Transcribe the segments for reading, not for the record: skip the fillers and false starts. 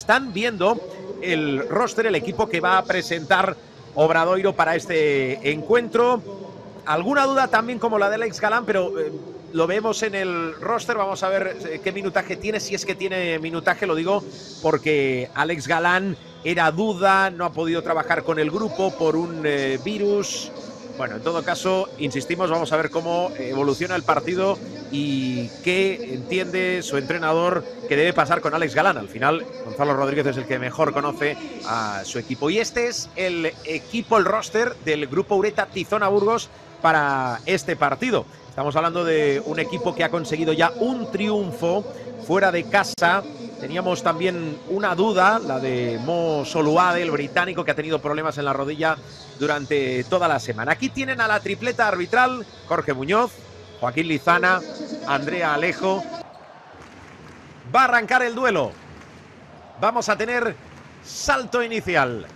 están viendo el roster, el equipo que va a presentar Obradoiro para este encuentro. Alguna duda también como la de Alex Galán, pero lo vemos en el roster. Vamos a ver qué minutaje tiene, si es que tiene minutaje, lo digo porque Alex Galán era duda, no ha podido trabajar con el grupo por un virus. Bueno, en todo caso, insistimos, vamos a ver cómo evoluciona el partido y qué entiende su entrenador que debe pasar con Alex Galán. Al final, Gonzalo Rodríguez es el que mejor conoce a su equipo. Y este es el equipo, el roster del Grupo Ureta Tizona Burgos para este partido. Estamos hablando de un equipo que ha conseguido ya un triunfo fuera de casa. Teníamos también una duda, la de Mo Soluade, el británico, que ha tenido problemas en la rodilla durante toda la semana. Aquí tienen a la tripleta arbitral: Jorge Muñoz, Joaquín Lizana, Andrea Alejo. Va a arrancar el duelo. Vamos a tener salto inicial.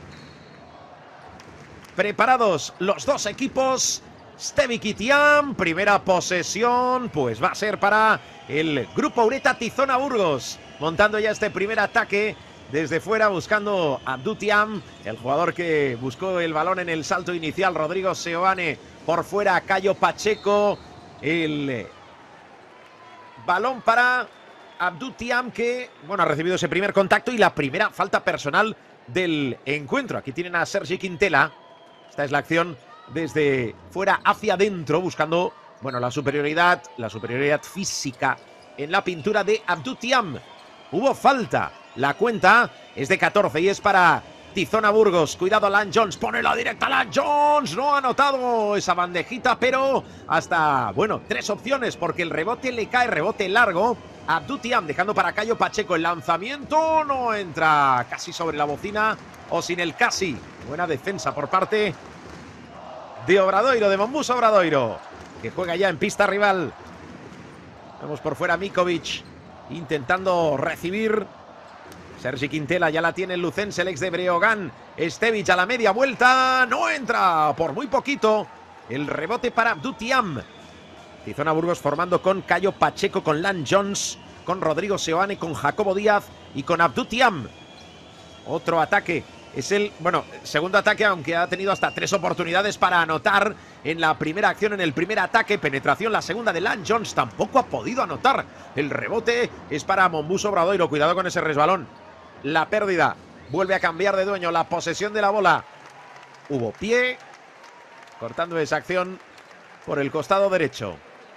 Preparados los dos equipos. Stevic y Thiam, primera posesión, pues va a ser para el Grupo Ureta Tizona Burgos. Montando ya este primer ataque desde fuera, buscando a Abdou Thiam, el jugador que buscó el balón en el salto inicial. Rodrigo Seoane por fuera, Cayo Pacheco. El balón para Abdou Thiam, que bueno, ha recibido ese primer contacto y la primera falta personal del encuentro. Aquí tienen a Sergi Quintela. Esta es la acción desde fuera hacia adentro, buscando bueno, la superioridad física en la pintura de Abdou Thiam. Hubo falta, la cuenta es de 14 y es para Tizona Burgos. Cuidado, Lan Jones, pone la directa, Lan Jones, no ha anotado esa bandejita, pero hasta, bueno, 3 opciones, porque el rebote le cae, rebote largo. Abdou Thiam dejando para Cayo Pacheco, el lanzamiento no entra, casi sobre la bocina o sin el casi. Buena defensa por parte de Obradoiro, de Monbus Obradoiro, que juega ya en pista rival. Vamos por fuera, Mikovic intentando recibir. Sergi Quintela ya la tiene el lucense, el ex de Breogán. Stevic a la media vuelta, no entra por muy poquito. El rebote para Abdou Thiam. Tizona Burgos formando con Cayo Pacheco, con Lan Jones, con Rodrigo Seoane, con Jacobo Díaz y con Abdou Thiam. Otro ataque. Es el, bueno, segundo ataque, aunque ha tenido hasta 3 oportunidades para anotar en la primera acción, en el primer ataque. Penetración, la segunda de Lan Jones, tampoco ha podido anotar. El rebote es para Monbus Obradoiro, cuidado con ese resbalón. La pérdida, vuelve a cambiar de dueño, la posesión de la bola. Hubo pie, cortando esa acción por el costado derecho.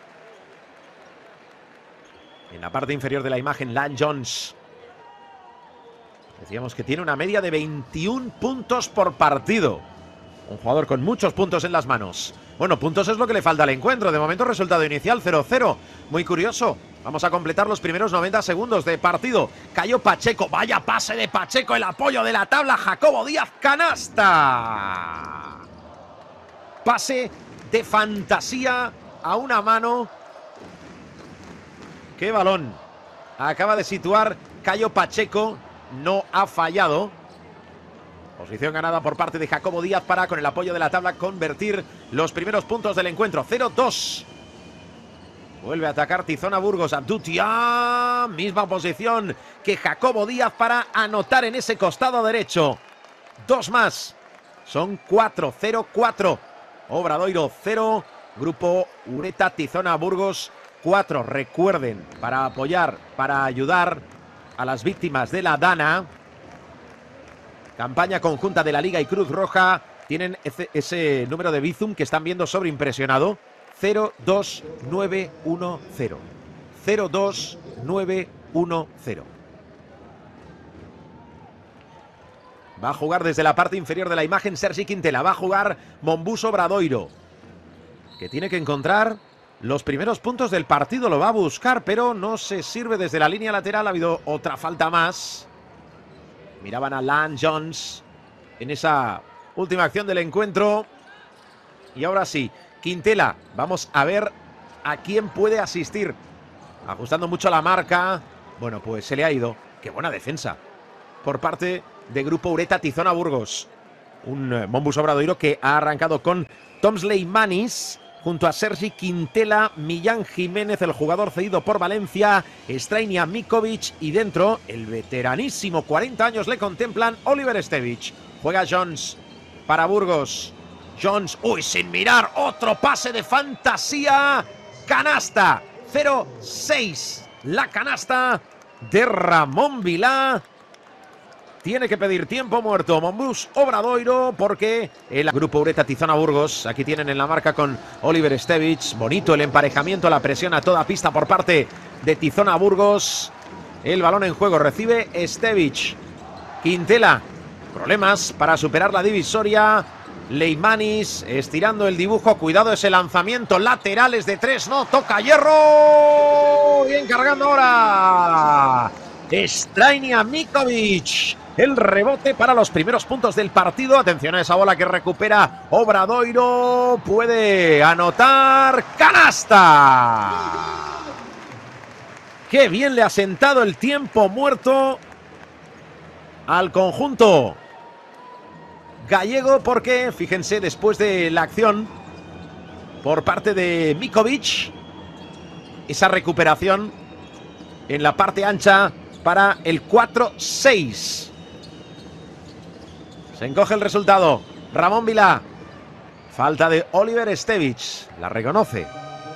En la parte inferior de la imagen, Lan Jones. Decíamos que tiene una media de 21 puntos por partido. Un jugador con muchos puntos en las manos. Bueno, puntos es lo que le falta al encuentro. De momento, resultado inicial 0-0. Muy curioso. Vamos a completar los primeros 90 segundos de partido. Cayo Pacheco. Vaya pase de Pacheco. El apoyo de la tabla. Jacobo Díaz. Canasta. Pase de fantasía a una mano. ¡Qué balón! Acaba de situar Cayo Pacheco. No ha fallado. Posición ganada por parte de Jacobo Díaz para, con el apoyo de la tabla, convertir los primeros puntos del encuentro. 0-2. Vuelve a atacar Tizona Burgos. Abdou Thiam. Misma posición que Jacobo Díaz para anotar en ese costado derecho. 2 más. Son 4. 0-4. Obradoiro 0. Grupo Ureta Tizona Burgos 4. Recuerden, para apoyar, para ayudar a las víctimas de la Dana, campaña conjunta de la Liga y Cruz Roja, tienen ese número de Bizum que están viendo sobreimpresionado. 02910. 02910. Va a jugar desde la parte inferior de la imagen Sergi Quintela. Va a jugar Monbus Obradoiro, que tiene que encontrar los primeros puntos del partido. Lo va a buscar, pero no se sirve desde la línea lateral. Ha habido otra falta más. Miraban a Lan Jones en esa última acción del encuentro. Y ahora sí, Quintela. Vamos a ver a quién puede asistir. Ajustando mucho la marca. Bueno, pues se le ha ido. Qué buena defensa por parte de Grupo Ureta Tizona Burgos. Un Monbus Obradoiro que ha arrancado con Tomsley Manis, junto a Sergi Quintela, Millán Jiménez, el jugador cedido por Valencia, Strainia Mikovic y dentro el veteranísimo, 40 años le contemplan, Oliver Stevic. Juega Jones para Burgos. Jones, uy, sin mirar, otro pase de fantasía, canasta, 0-6, la canasta de Ramón Vilá. Tiene que pedir tiempo muerto Monbus Obradoiro porque el Grupo Ureta Tizona Burgos, aquí tienen en la marca con Oliver Stevic, bonito el emparejamiento, la presión a toda pista por parte de Tizona Burgos. El balón en juego, recibe Stevic. Quintela, problemas para superar la divisoria. Leimanis estirando el dibujo, cuidado ese lanzamiento, laterales de 3, no, toca hierro. Bien cargando ahora Strainia Mikovic. El rebote para los primeros puntos del partido. Atención a esa bola que recupera Obradoiro. Puede anotar. ¡Canasta! ¡Qué bien le ha sentado el tiempo muerto al conjunto gallego! Porque, fíjense, después de la acción por parte de Mikovic, esa recuperación en la parte ancha para el 4-6. Se encoge el resultado. Ramón Vilá. Falta de Oliver Stevic. La reconoce.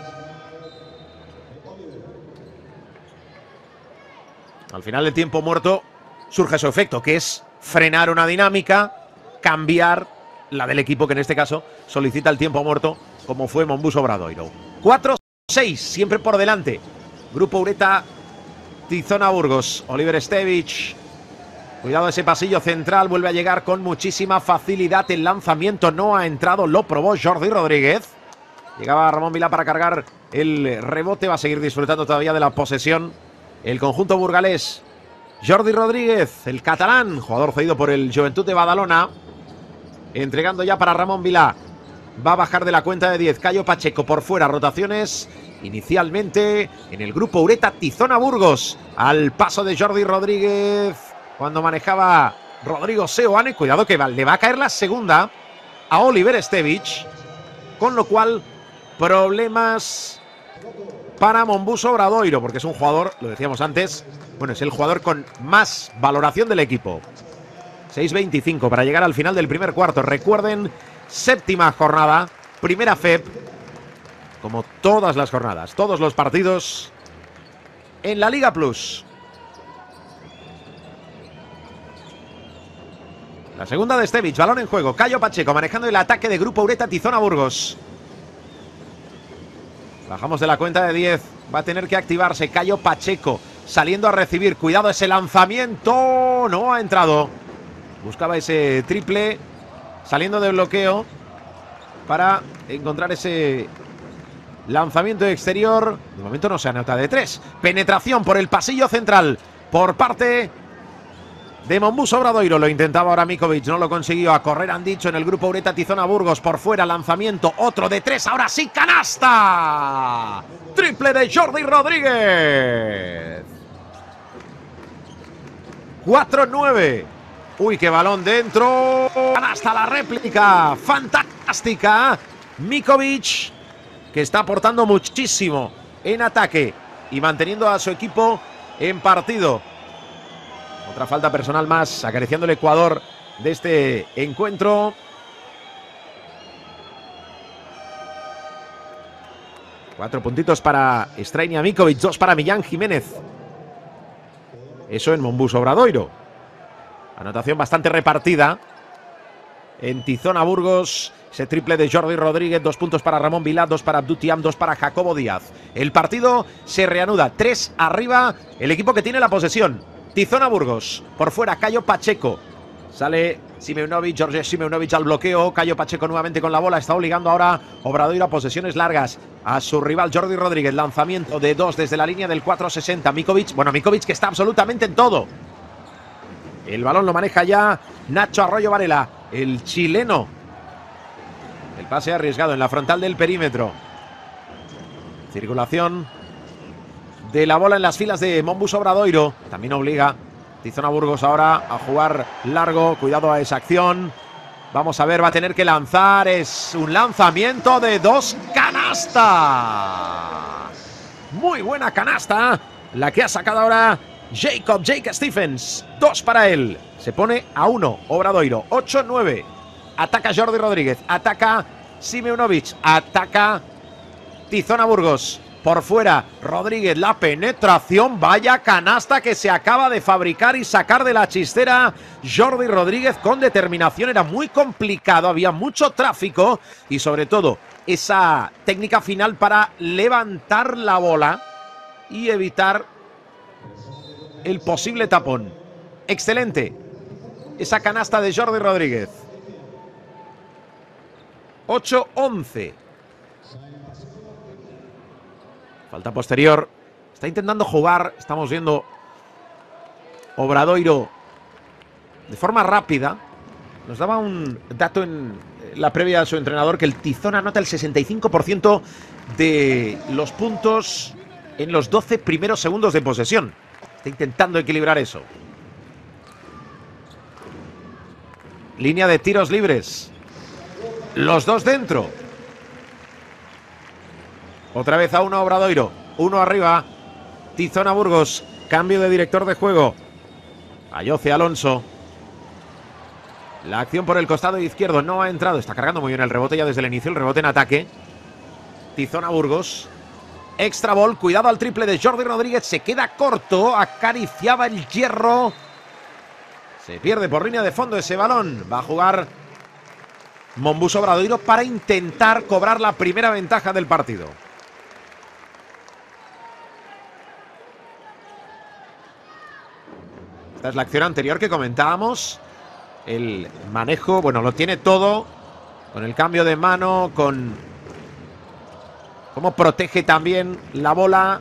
Al final del tiempo muerto surge su efecto, que es frenar una dinámica, cambiar la del equipo, que en este caso solicita el tiempo muerto, como fue Monbus Obradoiro. 4-6, siempre por delante. Grupo Ureta Tizona Burgos. Oliver Stevic. Cuidado ese pasillo central, vuelve a llegar con muchísima facilidad. El lanzamiento no ha entrado, lo probó Jordi Rodríguez. Llegaba Ramón Vilá para cargar el rebote, va a seguir disfrutando todavía de la posesión el conjunto burgalés. Jordi Rodríguez, el catalán, jugador cedido por el Joventut de Badalona, entregando ya para Ramón Vilá. Va a bajar de la cuenta de 10. Cayo Pacheco por fuera, rotaciones inicialmente en el Grupo Ureta Tizona Burgos. Al paso de Jordi Rodríguez, cuando manejaba Rodrigo Seoane. Cuidado que le va a caer la segunda a Oliver Stevic, con lo cual problemas para Monbus Obradoiro, porque es un jugador, lo decíamos antes, bueno, es el jugador con más valoración del equipo. 6:25 para llegar al final del primer cuarto. Recuerden, séptima jornada, primera FEP, como todas las jornadas, todos los partidos en la Liga Plus. La segunda de Stevic, balón en juego. Cayo Pacheco manejando el ataque de Grupo Ureta Tizona Burgos. Bajamos de la cuenta de 10. Va a tener que activarse Cayo Pacheco saliendo a recibir. Cuidado ese lanzamiento. No ha entrado. Buscaba ese triple saliendo de bloqueo para encontrar ese lanzamiento exterior. De momento no se anota de 3. Penetración por el pasillo central por parte de Monbus Obradoiro. Lo intentaba ahora Mikovic, no lo consiguió. A correr han dicho en el Grupo Ureta Tizona Burgos. Por fuera, lanzamiento, otro de 3. Ahora sí, canasta. Triple de Jordi Rodríguez. 4-9. Uy, qué balón dentro. Canasta, la réplica. Fantástica. Mikovic, que está aportando muchísimo en ataque y manteniendo a su equipo en partido. Otra falta personal más, acariciando el Ecuador de este encuentro. Cuatro puntitos para Strainia Mikovic, 2 para Millán Jiménez. Eso en Monbus Obradoiro. Anotación bastante repartida en Tizona Burgos. Ese triple de Jordi Rodríguez, 2 puntos para Ramón Vilá, 2 para Abdou Thiam, 2 para Jacobo Díaz. El partido se reanuda, 3 arriba, el equipo que tiene la posesión. Tizona Burgos, por fuera Cayo Pacheco. Sale Simeunovic, George Simeunovic al bloqueo. Cayo Pacheco nuevamente con la bola. Está obligando ahora Obradoiro a posesiones largas a su rival Jordi Rodríguez. Lanzamiento de 2 desde la línea del 4.60. Mikovic, bueno, Mikovic que está absolutamente en todo. El balón lo maneja ya Nacho Arroyo Varela, el chileno. El pase arriesgado en la frontal del perímetro. Circulación de la bola en las filas de Monbus Obradoiro. También obliga Tizona Burgos ahora a jugar largo. Cuidado a esa acción. Vamos a ver, va a tener que lanzar. Es un lanzamiento de 2. ¡Canasta! canasta. Muy buena canasta la que ha sacado ahora Jake Stephens. 2 para él. Se pone a 1 Obradoiro. 8-9. Ataca Jordi Rodríguez. Ataca Simeunovic. Ataca Tizona Burgos. Por fuera, Rodríguez, la penetración, vaya canasta que se acaba de fabricar y sacar de la chistera Jordi Rodríguez con determinación. Era muy complicado, había mucho tráfico y sobre todo esa técnica final para levantar la bola y evitar el posible tapón. Excelente esa canasta de Jordi Rodríguez. 8-11. Falta posterior. Está intentando jugar. Estamos viendo Obradoiro de forma rápida. Nos daba un dato en la previa de su entrenador que el Tizón anota el 65% de los puntos en los 12 primeros segundos de posesión. Está intentando equilibrar eso. Línea de tiros libres. Los dos dentro. Otra vez a 1 Obradoiro. 1 arriba. Tizona Burgos. Cambio de director de juego. Ayoce Alonso. La acción por el costado izquierdo no ha entrado. Está cargando muy bien el rebote ya desde el inicio. El rebote en ataque. Tizona Burgos. Extra ball. Cuidado al triple de Jordi Rodríguez. Se queda corto. Acariciaba el hierro. Se pierde por línea de fondo ese balón. Va a jugar Monbus Obradoiro para intentar cobrar la primera ventaja del partido. Esta es la acción anterior que comentábamos. El manejo, bueno, lo tiene todo. Con el cambio de mano, con cómo protege también la bola.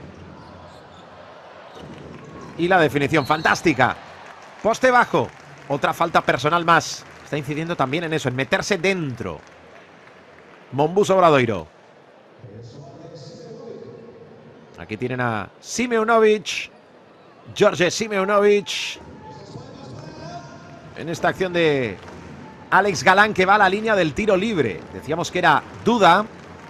Y la definición, fantástica. Poste bajo. Otra falta personal más. Está incidiendo también en eso, en meterse dentro. Monbus Obradoiro. Aquí tienen a Simeunovic. George Simeunovic. En esta acción de Alex Galán que va a la línea del tiro libre. Decíamos que era duda.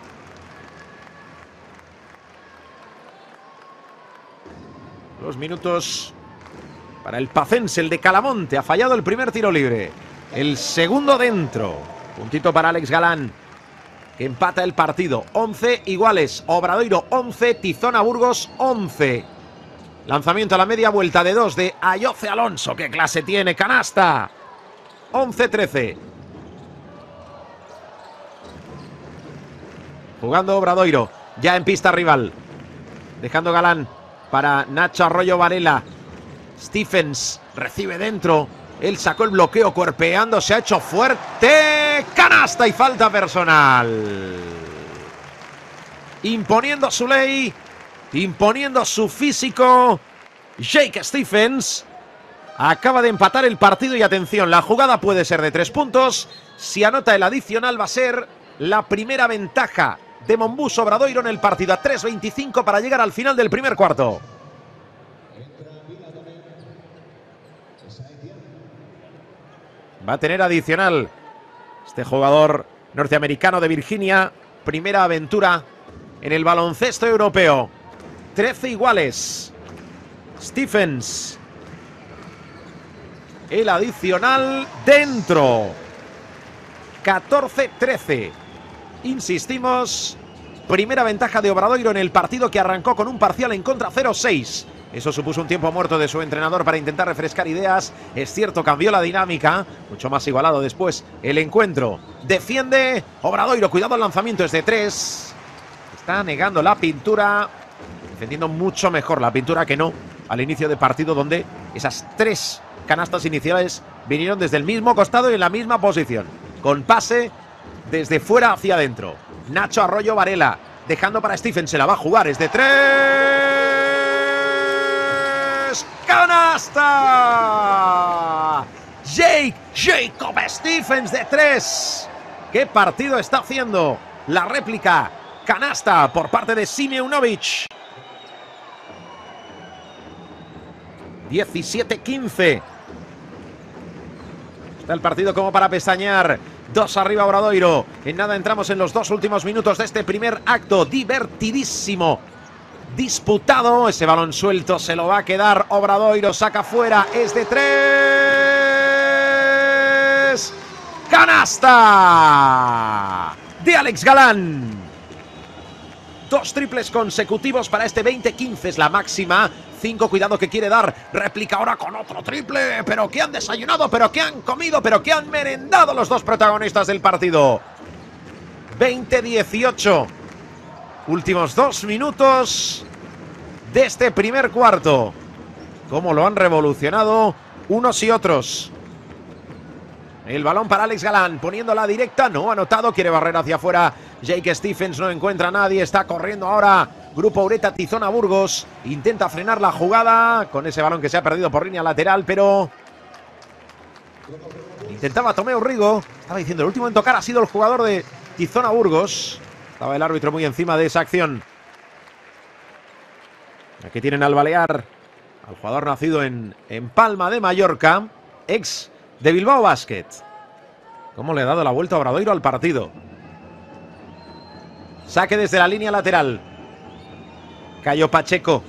Los minutos para el pacense, el de Calamonte. Ha fallado el primer tiro libre. El segundo dentro. Puntito para Alex Galán, que empata el partido. 11 iguales. Obradoiro 11, Tizona Burgos 11. Lanzamiento a la media vuelta de 2 de Ayoce Alonso. ¡Qué clase tiene! ¡Canasta! 11-13. Jugando Obradoiro. Ya en pista rival. Dejando Galán para Nacho Arroyo Varela. Stephens recibe dentro. Él sacó el bloqueo cuerpeando. Se ha hecho fuerte. ¡Canasta y falta personal! Imponiendo su ley. Imponiendo su físico, Jake Stephens acaba de empatar el partido y atención, la jugada puede ser de 3 puntos. Si anota el adicional va a ser la primera ventaja de Monbus Obradoiro en el partido, a 3:25 para llegar al final del primer cuarto. Va a tener adicional este jugador norteamericano de Virginia, primera aventura en el baloncesto europeo. 13 iguales. Stephens. El adicional dentro. 14-13. Insistimos. Primera ventaja de Obradoiro en el partido que arrancó con un parcial en contra 0-6. Eso supuso un tiempo muerto de su entrenador para intentar refrescar ideas. Es cierto, cambió la dinámica. Mucho más igualado después el encuentro. Defiende Obradoiro. Cuidado al lanzamiento, es de 3. Está negando la pintura. Defendiendo mucho mejor la pintura que no al inicio de partido, donde esas 3 canastas iniciales vinieron desde el mismo costado y en la misma posición. Con pase desde fuera hacia adentro. Nacho Arroyo Varela dejando para Stephens, se la va a jugar, es de 3. ¡Canasta! Jacob Stephens de 3. ¿Qué partido está haciendo? La réplica canasta por parte de Simeunovic. 17-15. Está el partido como para pestañear. 2 arriba Obradoiro. En nada entramos en los 2 últimos minutos de este primer acto. Divertidísimo. Disputado. Ese balón suelto se lo va a quedar Obradoiro. Saca fuera. Es de 3. ¡Canasta! De Alex Galán. 2 triples consecutivos para este 20-15. Es la máxima. 5, cuidado que quiere dar. Réplica ahora con otro triple. Pero que han desayunado, pero que han comido, pero que han merendado los 2 protagonistas del partido. 20-18. Últimos 2 minutos de este primer cuarto. Cómo lo han revolucionado unos y otros. El balón para Alex Galán, poniéndola directa, no ha anotado, quiere barrer hacia afuera. Jake Stephens no encuentra a nadie, está corriendo ahora Grupo Ureta Tizona Burgos. Intenta frenar la jugada con ese balón que se ha perdido por línea lateral, pero intentaba Tomeu Rigo. Estaba diciendo, el último en tocar ha sido el jugador de Tizona Burgos. Estaba el árbitro muy encima de esa acción. Aquí tienen al balear, al jugador nacido en Palma de Mallorca, ex de Bilbao Basket. Cómo le ha dado la vuelta a Obradoiro al partido. Saque desde la línea lateral. Cayo Pacheco.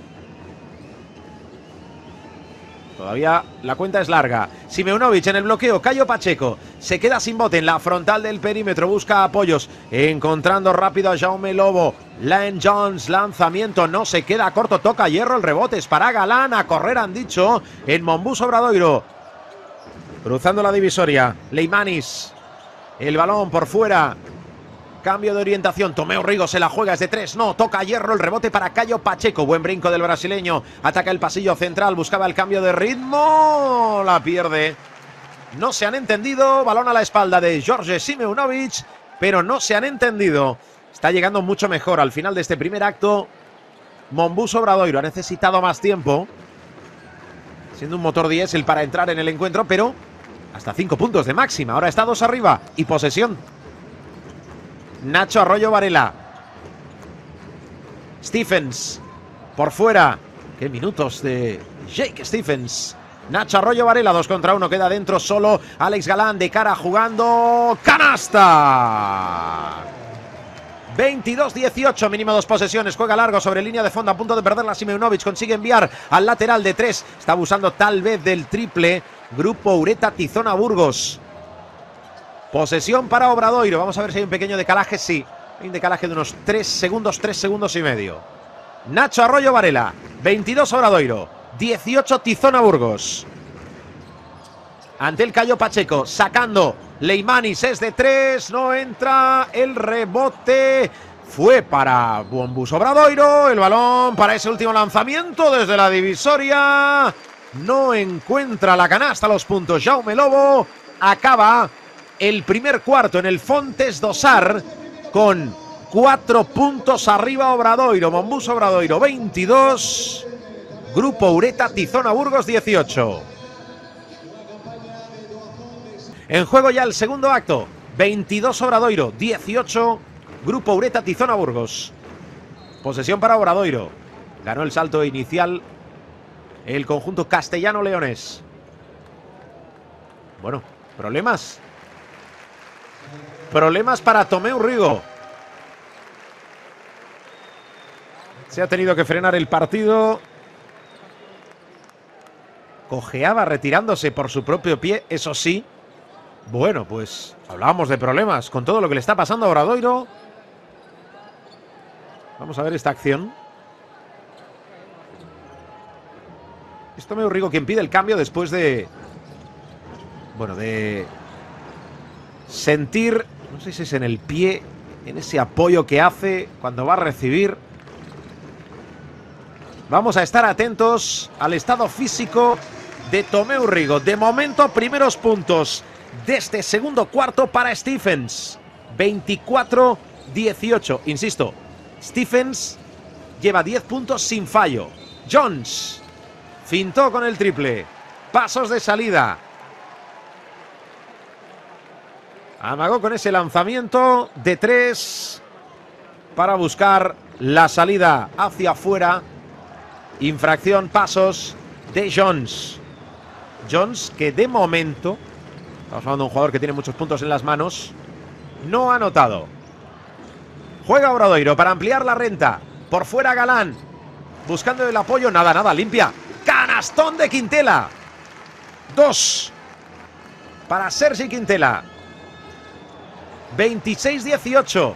Todavía la cuenta es larga. Simeunovic en el bloqueo. Cayo Pacheco se queda sin bote en la frontal del perímetro. Busca apoyos. Encontrando rápido a Jaume Lobo. Len Jones. Lanzamiento. No se queda corto. Toca hierro. El rebote es para Galán. A correr han dicho en Monbus Obradoiro. Cruzando la divisoria. Leimanis. El balón por fuera. Cambio de orientación. Tomeu Rigo se la juega. Es de 3. No. Toca hierro. El rebote para Cayo Pacheco. Buen brinco del brasileño. Ataca el pasillo central. Buscaba el cambio de ritmo. La pierde. No se han entendido. Balón a la espalda de George Simeunovic. Pero no se han entendido. Está llegando mucho mejor al final de este primer acto. Monbus Obradoiro ha necesitado más tiempo. Siendo un motor diésel para entrar en el encuentro. Pero hasta 5 puntos de máxima. Ahora está 2 arriba. Y posesión. Nacho Arroyo Varela. Stephens. Por fuera. Qué minutos de Jake Stephens. Nacho Arroyo Varela. 2 contra 1. Queda dentro solo Alex Galán de cara jugando. ¡Canasta! 22-18, mínimo 2 posesiones, juega largo sobre línea de fondo, a punto de perderla Simeunovic, consigue enviar al lateral de 3, está abusando tal vez del triple, Grupo Ureta Tizona Burgos. Posesión para Obradoiro, vamos a ver si hay un pequeño decalaje, sí, hay un decalaje de unos 3 segundos y medio. Nacho Arroyo Varela, 22 Obradoiro, 18 Tizona Burgos. Ante el Cayo Pacheco, sacando Leimanis, es de 3, no entra, el rebote fue para Monbus Obradoiro, el balón para ese último lanzamiento desde la divisoria, no encuentra la canasta, los puntos Jaume Lobo, acaba el primer cuarto en el Fontes do Sar con 4 puntos arriba Obradoiro, Monbus Obradoiro 22, Grupo Ureta Tizona Burgos 18. En juego ya el segundo acto. 22 Obradoiro, 18 Grupo Ureta Tizona Burgos. Posesión para Obradoiro. Ganó el salto inicial el conjunto castellano-leonés. Bueno, problemas. Problemas para Tomeu Rigo. Se ha tenido que frenar el partido. Cojeaba retirándose por su propio pie, eso sí. Bueno, pues hablábamos de problemas con todo lo que le está pasando a Obradoiro. Vamos a ver esta acción. Es Tomeu Rigo quien pide el cambio después de... Bueno, de sentir, no sé si es en el pie, en ese apoyo que hace cuando va a recibir. Vamos a estar atentos al estado físico de Tomeu Rigo. De momento, primeros puntos de este segundo cuarto para Stephens. 24-18. Insisto, Stephens lleva 10 puntos sin fallo. Jones fintó con el triple. Pasos de salida. Amagó con ese lanzamiento de 3 para buscar la salida hacia afuera. Infracción, pasos de Jones. Jones que de momento Estamos hablando de un jugador que tiene muchos puntos en las manos. No ha anotado. Juega Obradoiro para ampliar la renta. Por fuera Galán. Buscando el apoyo. Nada, nada, limpia. Canastón de Quintela. 2 para Sergi Quintela. 26-18.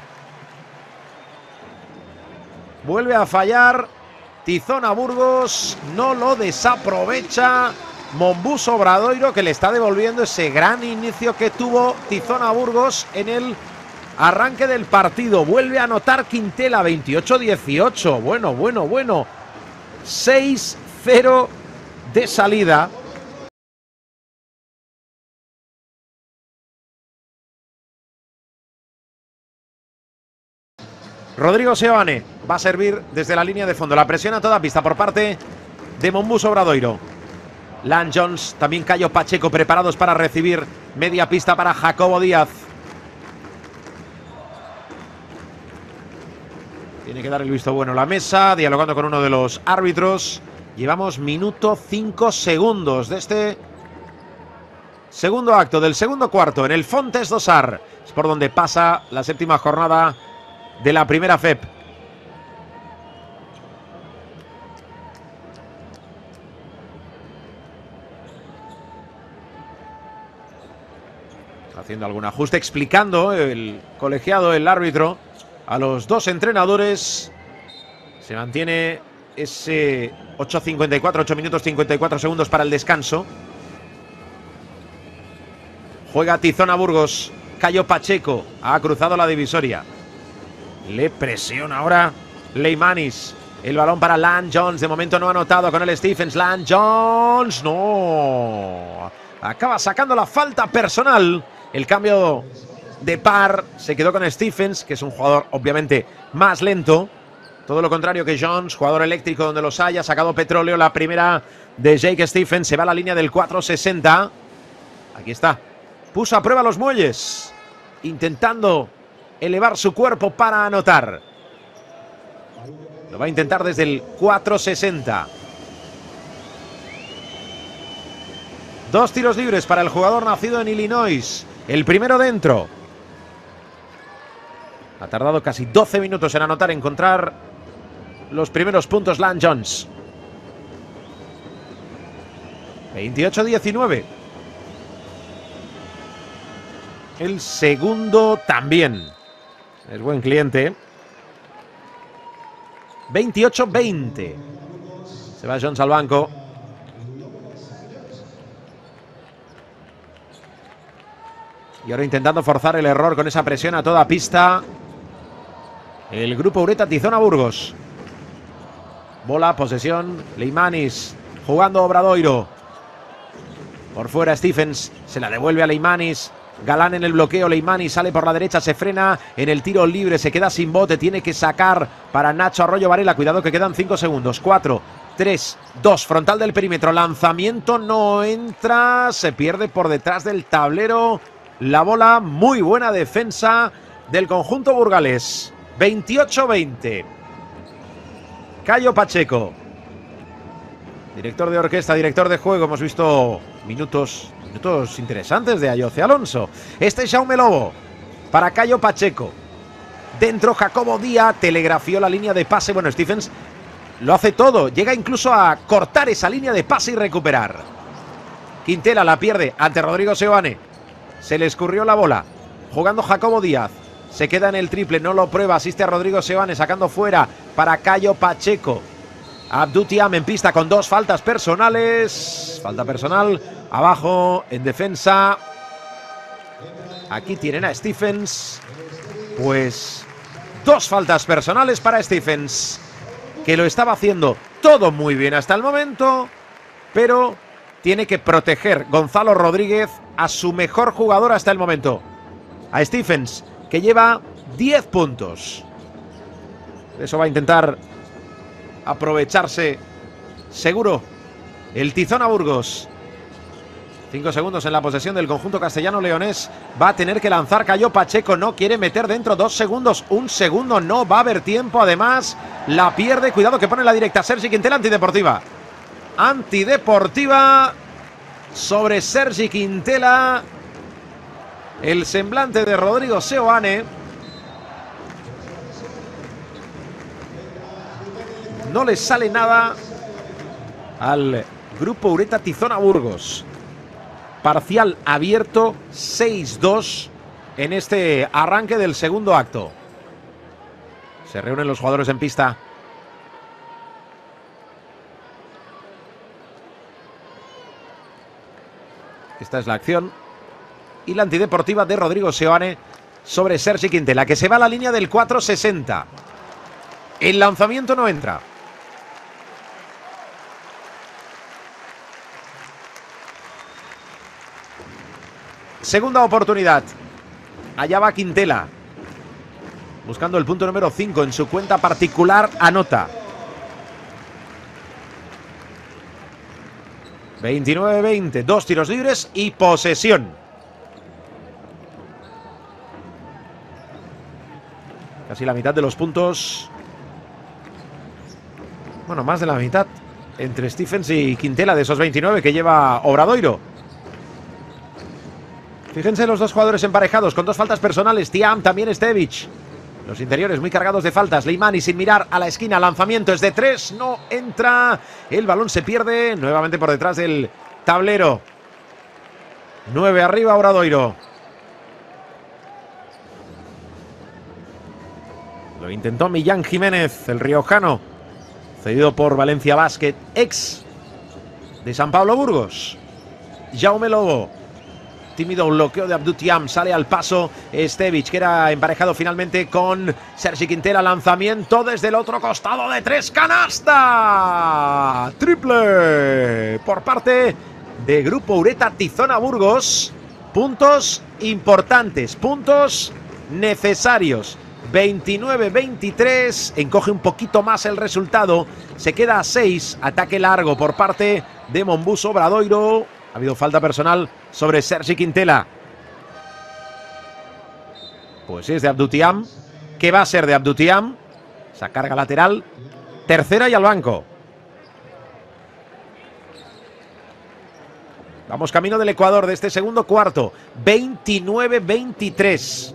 Vuelve a fallar Tizona Burgos. No lo desaprovecha Monbus Obradoiro, que le está devolviendo ese gran inicio que tuvo Tizona Burgos en el arranque del partido. Vuelve a anotar Quintela. 28-18. Bueno. 6-0 de salida. Rodrigo Seoane va a servir desde la línea de fondo. La presión a toda pista por parte de Monbus Obradoiro. Lan Jones, también Cayo Pacheco preparados para recibir. Media pista para Jacobo Díaz. Tiene que dar el visto bueno a la mesa, dialogando con uno de los árbitros. Llevamos minuto 5 segundos de este segundo acto, del segundo cuarto, en el Fontes Dosar. Es por donde pasa la séptima jornada de la primera FEP. Haciendo algún ajuste, explicando el colegiado, el árbitro, a los dos entrenadores. Se mantiene ese 8.54, 8 minutos 54 segundos para el descanso. Juega Tizona Burgos. Cayo Pacheco ha cruzado la divisoria. Le presiona ahora Leimanis. El balón para Lan Jones. De momento no ha anotado con el Stephens. Lan Jones. No. Acaba sacando la falta personal. El cambio de par se quedó con Stephens, que es un jugador obviamente más lento. Todo lo contrario que Jones, jugador eléctrico donde los haya. Sacado petróleo. La primera de Jake Stephens. Se va a la línea del 4.60. Aquí está. Puso a prueba los muelles. Intentando elevar su cuerpo para anotar. Lo va a intentar desde el 4.60. 2 tiros libres para el jugador nacido en Illinois. El primero dentro. Ha tardado casi 12 minutos en anotar, encontrar los primeros puntos Lan Jones. 28-19. El segundo también. Es buen cliente. 28-20. Se va Jones al banco. Y ahora intentando forzar el error con esa presión a toda pista. El grupo Ureta Tizona Burgos. Bola, posesión. Leimanis jugando Obradoiro. Por fuera Stephens. Se la devuelve a Leimanis. Galán en el bloqueo, Leimanis sale por la derecha, se frena en el tiro libre, se queda sin bote, tiene que sacar para Nacho Arroyo Varela, cuidado que quedan 5 segundos, 4, 3, 2, frontal del perímetro, lanzamiento no entra, se pierde por detrás del tablero la bola, muy buena defensa del conjunto burgalés, 28-20. Cayo Pacheco, director de orquesta, director de juego, hemos visto minutos interesantes de Ayoce Alonso. Este es Jaume Lobo para Cayo Pacheco. Dentro Jacobo Díaz telegrafió la línea de pase. Bueno, Stephens lo hace todo. Llega incluso a cortar esa línea de pase y recuperar. Quintela la pierde ante Rodrigo Seoane. Se le escurrió la bola. Jugando Jacobo Díaz. Se queda en el triple, no lo prueba. Asiste a Rodrigo Seoane sacando fuera para Cayo Pacheco. Abdou Thiam en pista con 2 faltas personales. Falta personal. Abajo en defensa. Aquí tienen a Stephens. Pues 2 faltas personales para Stephens, que lo estaba haciendo todo muy bien hasta el momento, pero tiene que proteger Gonzalo Rodríguez a su mejor jugador hasta el momento, a Stephens, que lleva 10 puntos. Eso va a intentar aprovecharse seguro el Tizona Burgos. 5 segundos en la posesión del conjunto castellano-leonés. Va a tener que lanzar Cayo Pacheco. No quiere meter dentro. 2 segundos. 1 segundo. No va a haber tiempo. Además, la pierde. Cuidado que pone la directa. Sergi Quintela, antideportiva. Antideportiva sobre Sergi Quintela. el semblante de Rodrigo Seoane. No le sale nada al Grupo Ureta Tizona Burgos. Parcial abierto 6-2 en este arranque del segundo acto. Se reúnen los jugadores en pista. Esta es la acción. Y la antideportiva de Rodrigo Seoane sobre Sergi Quintela, que se va a la línea del 4.60. El lanzamiento no entra. Segunda oportunidad. Allá va Quintela. Buscando el punto número 5 en su cuenta particular. Anota. 29-20. 2 tiros libres y posesión. Casi la mitad de los puntos. Bueno, más de la mitad. Entre Stephens y Quintela de esos 29 que lleva Obradoiro. Fíjense los dos jugadores emparejados con 2 faltas personales. Thiam, también Stevic. Los interiores muy cargados de faltas. Leimani sin mirar a la esquina. Lanzamiento es de 3. No entra. El balón se pierde. Nuevamente por detrás del tablero. 9 arriba Obradoiro. Lo intentó Millán Jiménez, el riojano. Cedido por Valencia Basket. Ex de San Pablo Burgos. Jaume Lobo. Tímido bloqueo de Abdou Thiam. Sale al paso Stevic, que era emparejado finalmente con Sergi Quintela. Lanzamiento desde el otro costado de 3. ¡Canasta! Triple por parte de Grupo Ureta Tizona Burgos. Puntos importantes, puntos necesarios. 29-23. Encoge un poquito más el resultado. Se queda a 6. Ataque largo por parte de Monbus Obradoiro. Ha habido falta personal sobre Sergi Quintela. Pues es de Abdou Thiam. ¿Qué va a ser de Abdou Thiam? Esa carga lateral. Tercera y al banco. Vamos camino del Ecuador de este segundo cuarto. 29-23.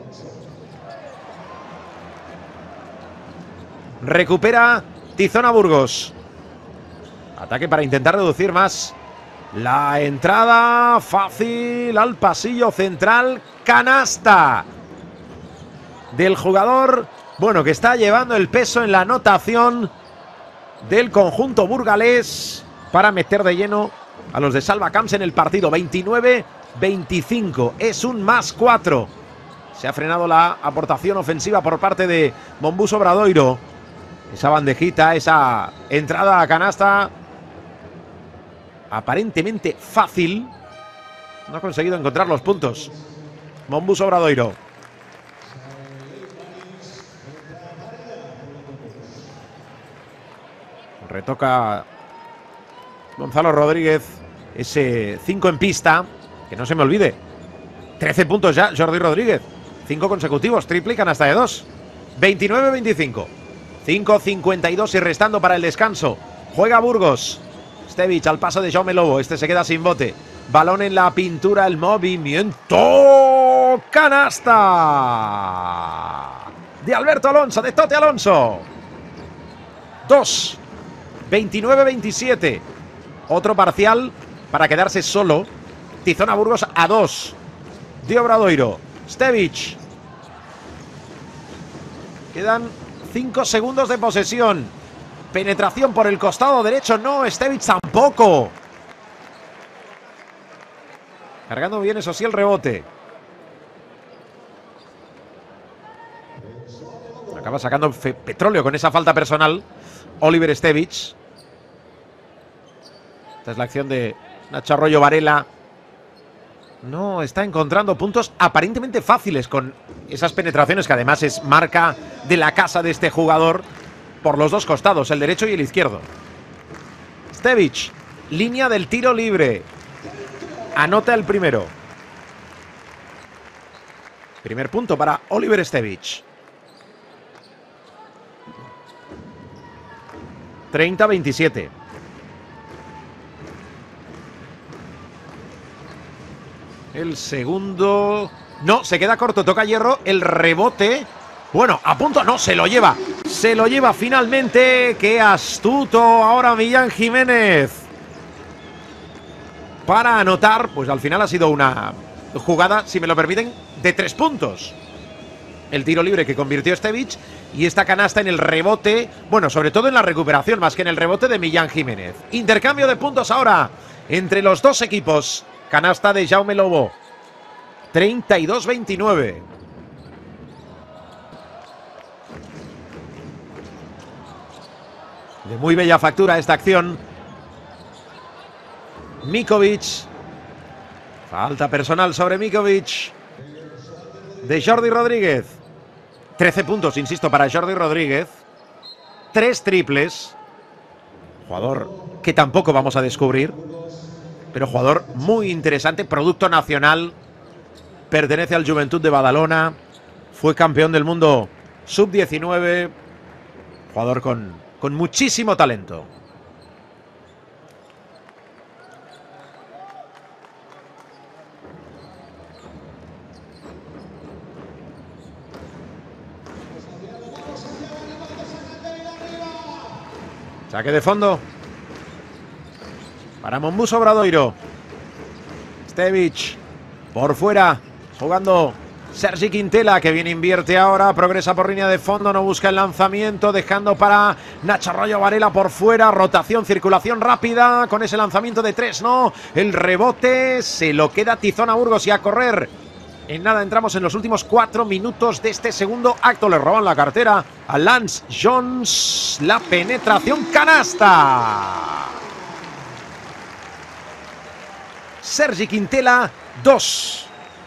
Recupera Tizona Burgos. Ataque para intentar reducir más la entrada. Fácil al pasillo central. Canasta del jugador, bueno, que está llevando el peso en la anotación del conjunto burgalés para meter de lleno a los de Salva Camps en el partido. 29-25. Es un +4. Se ha frenado la aportación ofensiva por parte de Monbus Obradoiro. Esa bandejita, esa entrada a canasta aparentemente fácil. No ha conseguido encontrar los puntos Monbus Obradoiro. Retoca Gonzalo Rodríguez ese 5 en pista. Que no se me olvide. 13 puntos ya, Jordi Rodríguez. 5 consecutivos, triple y canasta de 2. 29-25. 5:52 y restando para el descanso. Juega Burgos. Stevic al paso de Jaume Lobo. Este se queda sin bote. Balón en la pintura, el movimiento. Canasta de Alberto Alonso, de Tote Alonso. 2. 29-27. Otro parcial para quedarse solo. Tizona Burgos a 2. De Obradoiro. Stevic. Quedan 5 segundos de posesión. Penetración por el costado derecho. No, Stevic tampoco. Cargando bien, eso sí, el rebote. Acaba sacando petróleo con esa falta personal Oliver Stevic. Esta es la acción de Nacho Arroyo Varela. No está encontrando puntos aparentemente fáciles con esas penetraciones, que además es marca de la casa de este jugador por los dos costados, el derecho y el izquierdo. Stevic, línea del tiro libre. Anota el primero. Primer punto para Oliver Stevic. 30-27. El segundo... No, se queda corto, toca Hierro, el rebote... Bueno, a punto, no, se lo lleva. Se lo lleva finalmente. ¡Qué astuto ahora Millán Jiménez! Para anotar, pues al final ha sido una jugada, si me lo permiten, de 3 puntos. El tiro libre que convirtió Stevic y esta canasta en el rebote, bueno, sobre todo en la recuperación, más que en el rebote de Millán Jiménez. Intercambio de puntos ahora entre los dos equipos. Canasta de Jaume Lobo. 32-29. De muy bella factura esta acción. Mikovic. Falta personal sobre Mikovic. De Jordi Rodríguez. 13 puntos, insisto, para Jordi Rodríguez. 3 triples. Jugador que tampoco vamos a descubrir, pero jugador muy interesante, producto nacional. Pertenece al Juventud de Badalona. Fue campeón del mundo sub-19. Jugador con muchísimo talento. Saque de fondo para Mombuso Obradoiro. Stevic por fuera, jugando Sergi Quintela, que bien invierte ahora, progresa por línea de fondo, no busca el lanzamiento, dejando para Nacho Arroyo Varela por fuera, rotación, circulación rápida, con ese lanzamiento de 3, no, el rebote se lo queda Tizona Burgos y a correr. En nada entramos en los últimos 4 minutos de este segundo acto. Le roban la cartera a Lance Jones. La penetración, canasta. Sergi Quintela, 2.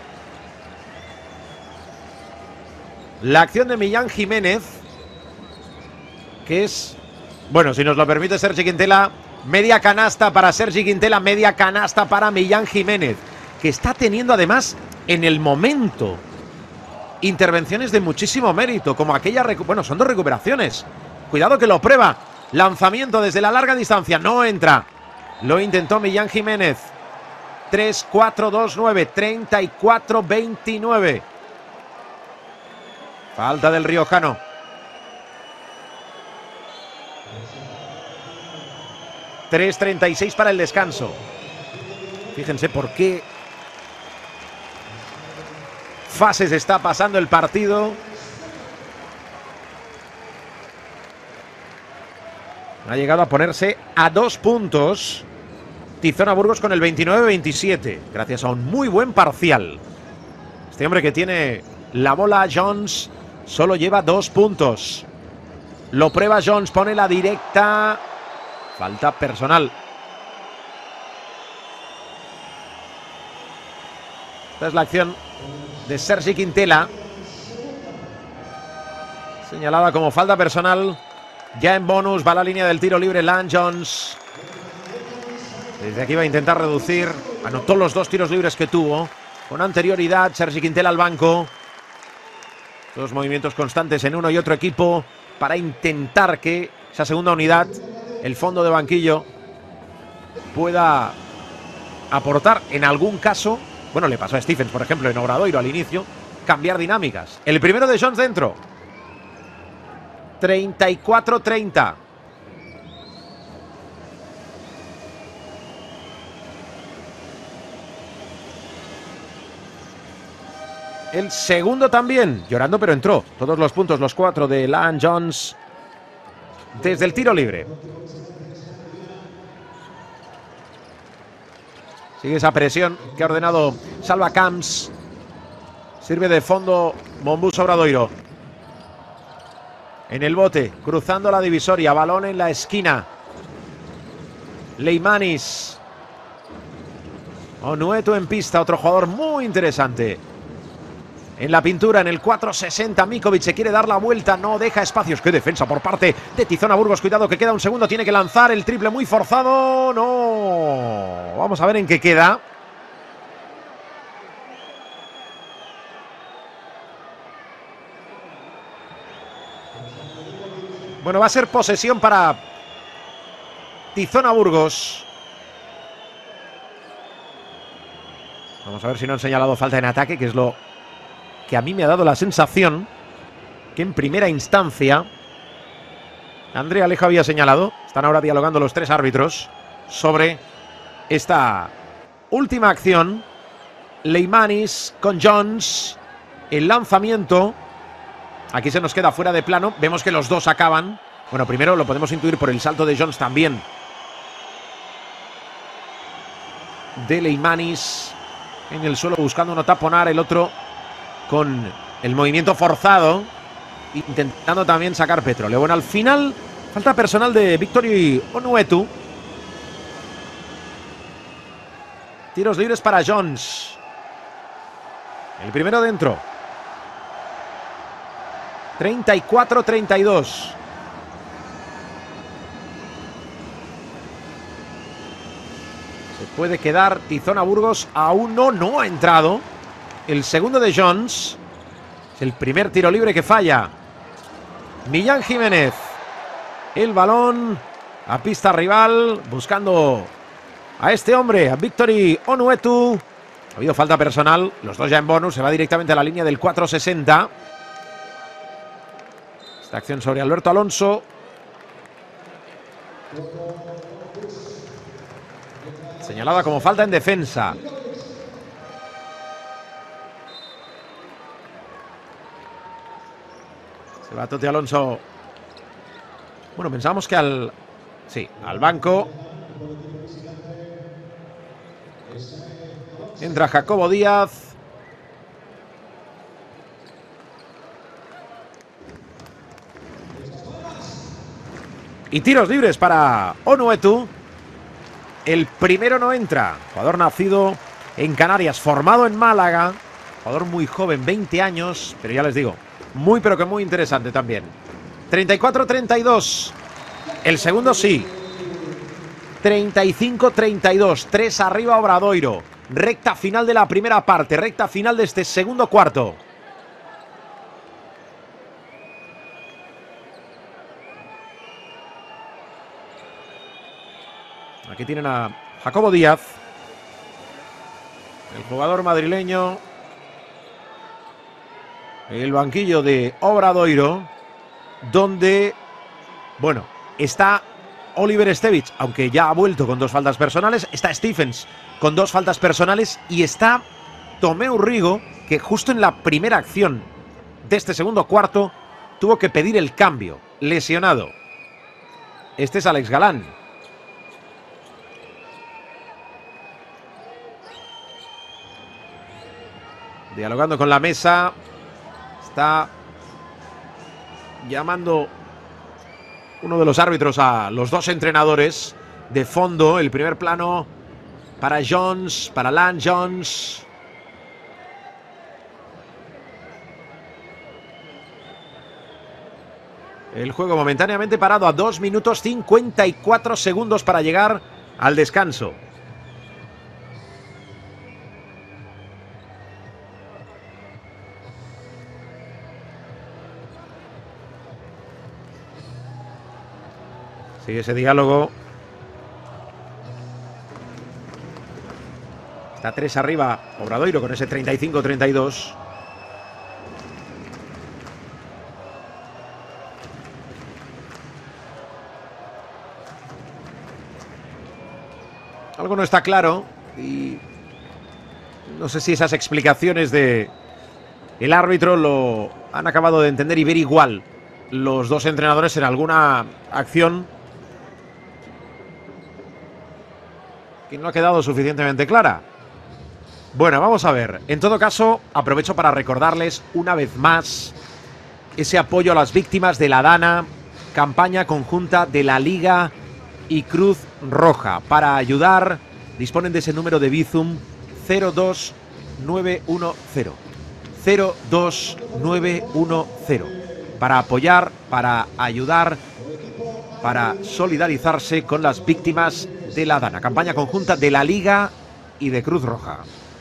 La acción de Millán Jiménez, que es, bueno, si nos lo permite Sergi Quintela, media canasta para Sergi Quintela, media canasta para Millán Jiménez, que está teniendo además en el momento intervenciones de muchísimo mérito, como aquella, bueno, son 2 recuperaciones. Cuidado que lo prueba. Lanzamiento desde la larga distancia, no entra. Lo intentó Millán Jiménez. 3-4-2-9, 34-29. Falta del riojano. $3.36 para el descanso. Fíjense por qué fases está pasando el partido. Ha llegado a ponerse a 2 puntos Tizona Burgos con el 29-27, gracias a un muy buen parcial. Este hombre que tiene la bola, Jones, solo lleva 2 puntos. Lo prueba Jones, pone la directa. Falta personal. Esta es la acción de Sergi Quintela, señalada como falta personal. Ya en bonus va la línea del tiro libre Lance Jones. Desde aquí va a intentar reducir. Anotó los 2 tiros libres que tuvo con anterioridad. Sergi Quintela al banco. 2 movimientos constantes en uno y otro equipo para intentar que esa segunda unidad, el fondo de banquillo, pueda aportar en algún caso. Bueno, le pasó a Stephens, por ejemplo, en Obradoiro al inicio, cambiar dinámicas. El primero de Jones dentro. 34-30. El segundo también, llorando pero entró. Todos los puntos, los 4 de Lance Jones desde el tiro libre. Sigue esa presión que ha ordenado Salva Camps. Sirve de fondo Mombuso Obradoiro. En el bote, cruzando la divisoria, balón en la esquina. Leimanis. Onueto en pista, otro jugador muy interesante. En la pintura, en el 4.60, Mikovic se quiere dar la vuelta, no deja espacios. ¡Qué defensa por parte de Tizona Burgos! Cuidado que queda un segundo, tiene que lanzar el triple muy forzado. ¡No! Vamos a ver en qué queda. Bueno, va a ser posesión para Tizona Burgos. Vamos Vamos a ver si no han señalado falta en ataque, que es lo que a mí me ha dado la sensación que en primera instancia André Alejo había señalado. Están ahora dialogando los tres árbitros sobre esta última acción. Leimanis con Jones. El lanzamiento. Aquí se nos queda fuera de plano. Vemos que los dos acaban. Bueno, primero lo podemos intuir por el salto de Jones también. De Leimanis en el suelo buscando no taponar. El otro con el movimiento forzado, intentando también sacar petróleo. Bueno, al final, falta personal de Victory Onuetu. Tiros libres para Jones. El primero dentro. 34-32. Se puede quedar Tizona Burgos. Aún no ha entrado. El segundo de Jones. Es el primer tiro libre que falla. Millán Jiménez. El balón a pista rival. Buscando a este hombre, a Victory Onuetu. Ha habido falta personal. Los dos ya en bonus. Se va directamente a la línea del 460. Esta acción sobre Alberto Alonso. Señalada como falta en defensa. Se va Toti Alonso. Bueno, pensamos que al banco. Entra Jacobo Díaz. Y tiros libres para Onuetu. El primero no entra. Jugador nacido en Canarias, formado en Málaga. Jugador muy joven, 20 años. Pero ya les digo, muy pero que muy interesante también. 34-32. El segundo sí. 35-32. 3 arriba Obradoiro. Recta final de la primera parte. Recta final de este segundo cuarto. Aquí tienen a Jacobo Díaz, el jugador madrileño. El banquillo de Obradoiro, donde, bueno, está Oliver Stevich, aunque ya ha vuelto con 2 faltas personales. Está Stephens con 2 faltas personales. Y está Tomeu Rigo, que justo en la primera acción de este segundo cuarto tuvo que pedir el cambio, lesionado. Este es Alex Galán. Dialogando con la mesa. Está llamando uno de los árbitros a los dos entrenadores. De fondo, el primer plano para Jones, para Lan Jones. El juego momentáneamente parado a 2 minutos 54 segundos para llegar al descanso. Sigue ese diálogo. Está 3 arriba Obradoiro con ese 35-32. Algo no está claro y no sé si esas explicaciones de el árbitro lo han acabado de entender y ver igual los dos entrenadores en alguna acción que no ha quedado suficientemente clara. Bueno, vamos a ver. En todo caso, aprovecho para recordarles una vez más ese apoyo a las víctimas de la Dana, campaña conjunta de la Liga y Cruz Roja. Para ayudar, disponen de ese número de Bizum 02910. 02910. Para apoyar, para ayudar, para solidarizarse con las víctimas de la Dana. Campaña conjunta de la Liga y de Cruz Roja.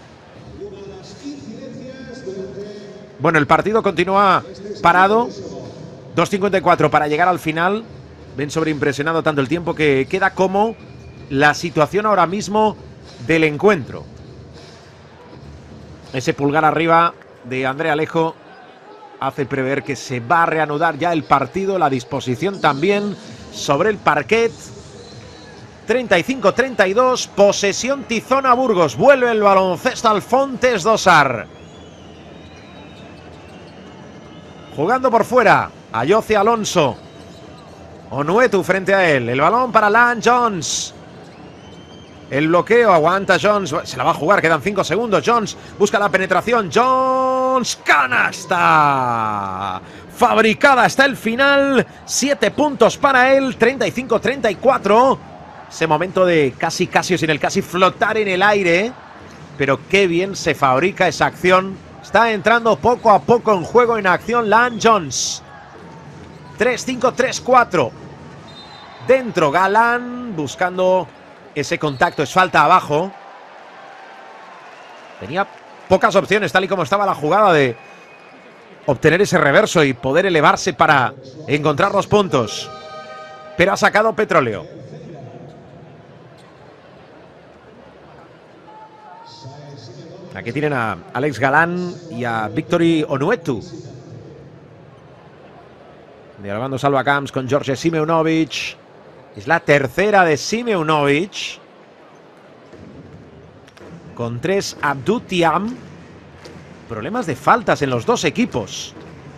Bueno, el partido continúa parado. 2:54 para llegar al final. Ven sobreimpresionado tanto el tiempo que queda como la situación ahora mismo del encuentro. Ese pulgar arriba de André Alejo hace prever que se va a reanudar ya el partido, la disposición también sobre el parquet. 35-32, posesión Tizona Burgos. Vuelve el baloncesto al Fontes Dosar. Jugando por fuera, Ayoce Alonso. Onuetu frente a él. El balón para Lan Jones. El bloqueo, aguanta Jones. Se la va a jugar, quedan 5 segundos. Jones busca la penetración. Jones, canasta. Fabricada hasta el final. 7 puntos para él. 35-34. Ese momento de casi sin el casi flotar en el aire. Pero qué bien se fabrica esa acción. Está entrando poco a poco en juego, en acción, Lan Jones. 3-5, 3-4. Dentro Galán buscando ese contacto. Es falta abajo. Tenía pocas opciones tal y como estaba la jugada de obtener ese reverso y poder elevarse para encontrar los puntos. Pero ha sacado Petróleo. Aquí tienen a Alex Galán y a Victory Onuetu. Dialogando Salva Camps con George Simeunovic. Es la tercera de Simeunovic. Con 3 Abdou Thiam. Problemas de faltas en los dos equipos.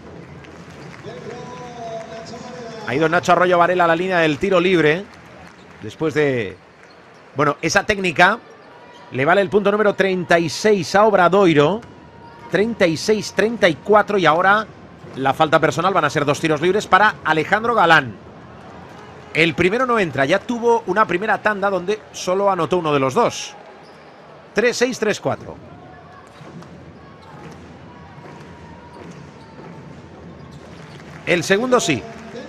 Ha ido Nacho Arroyo Varela a la línea del tiro libre. Después de... bueno, esa técnica le vale el punto número 36 a Obradoiro. 36-34 y ahora la falta personal. Van a ser 2 tiros libres para Alejandro Galán. El primero no entra. Ya tuvo una primera tanda donde solo anotó uno de los dos. 3-6, 3-4. El segundo sí.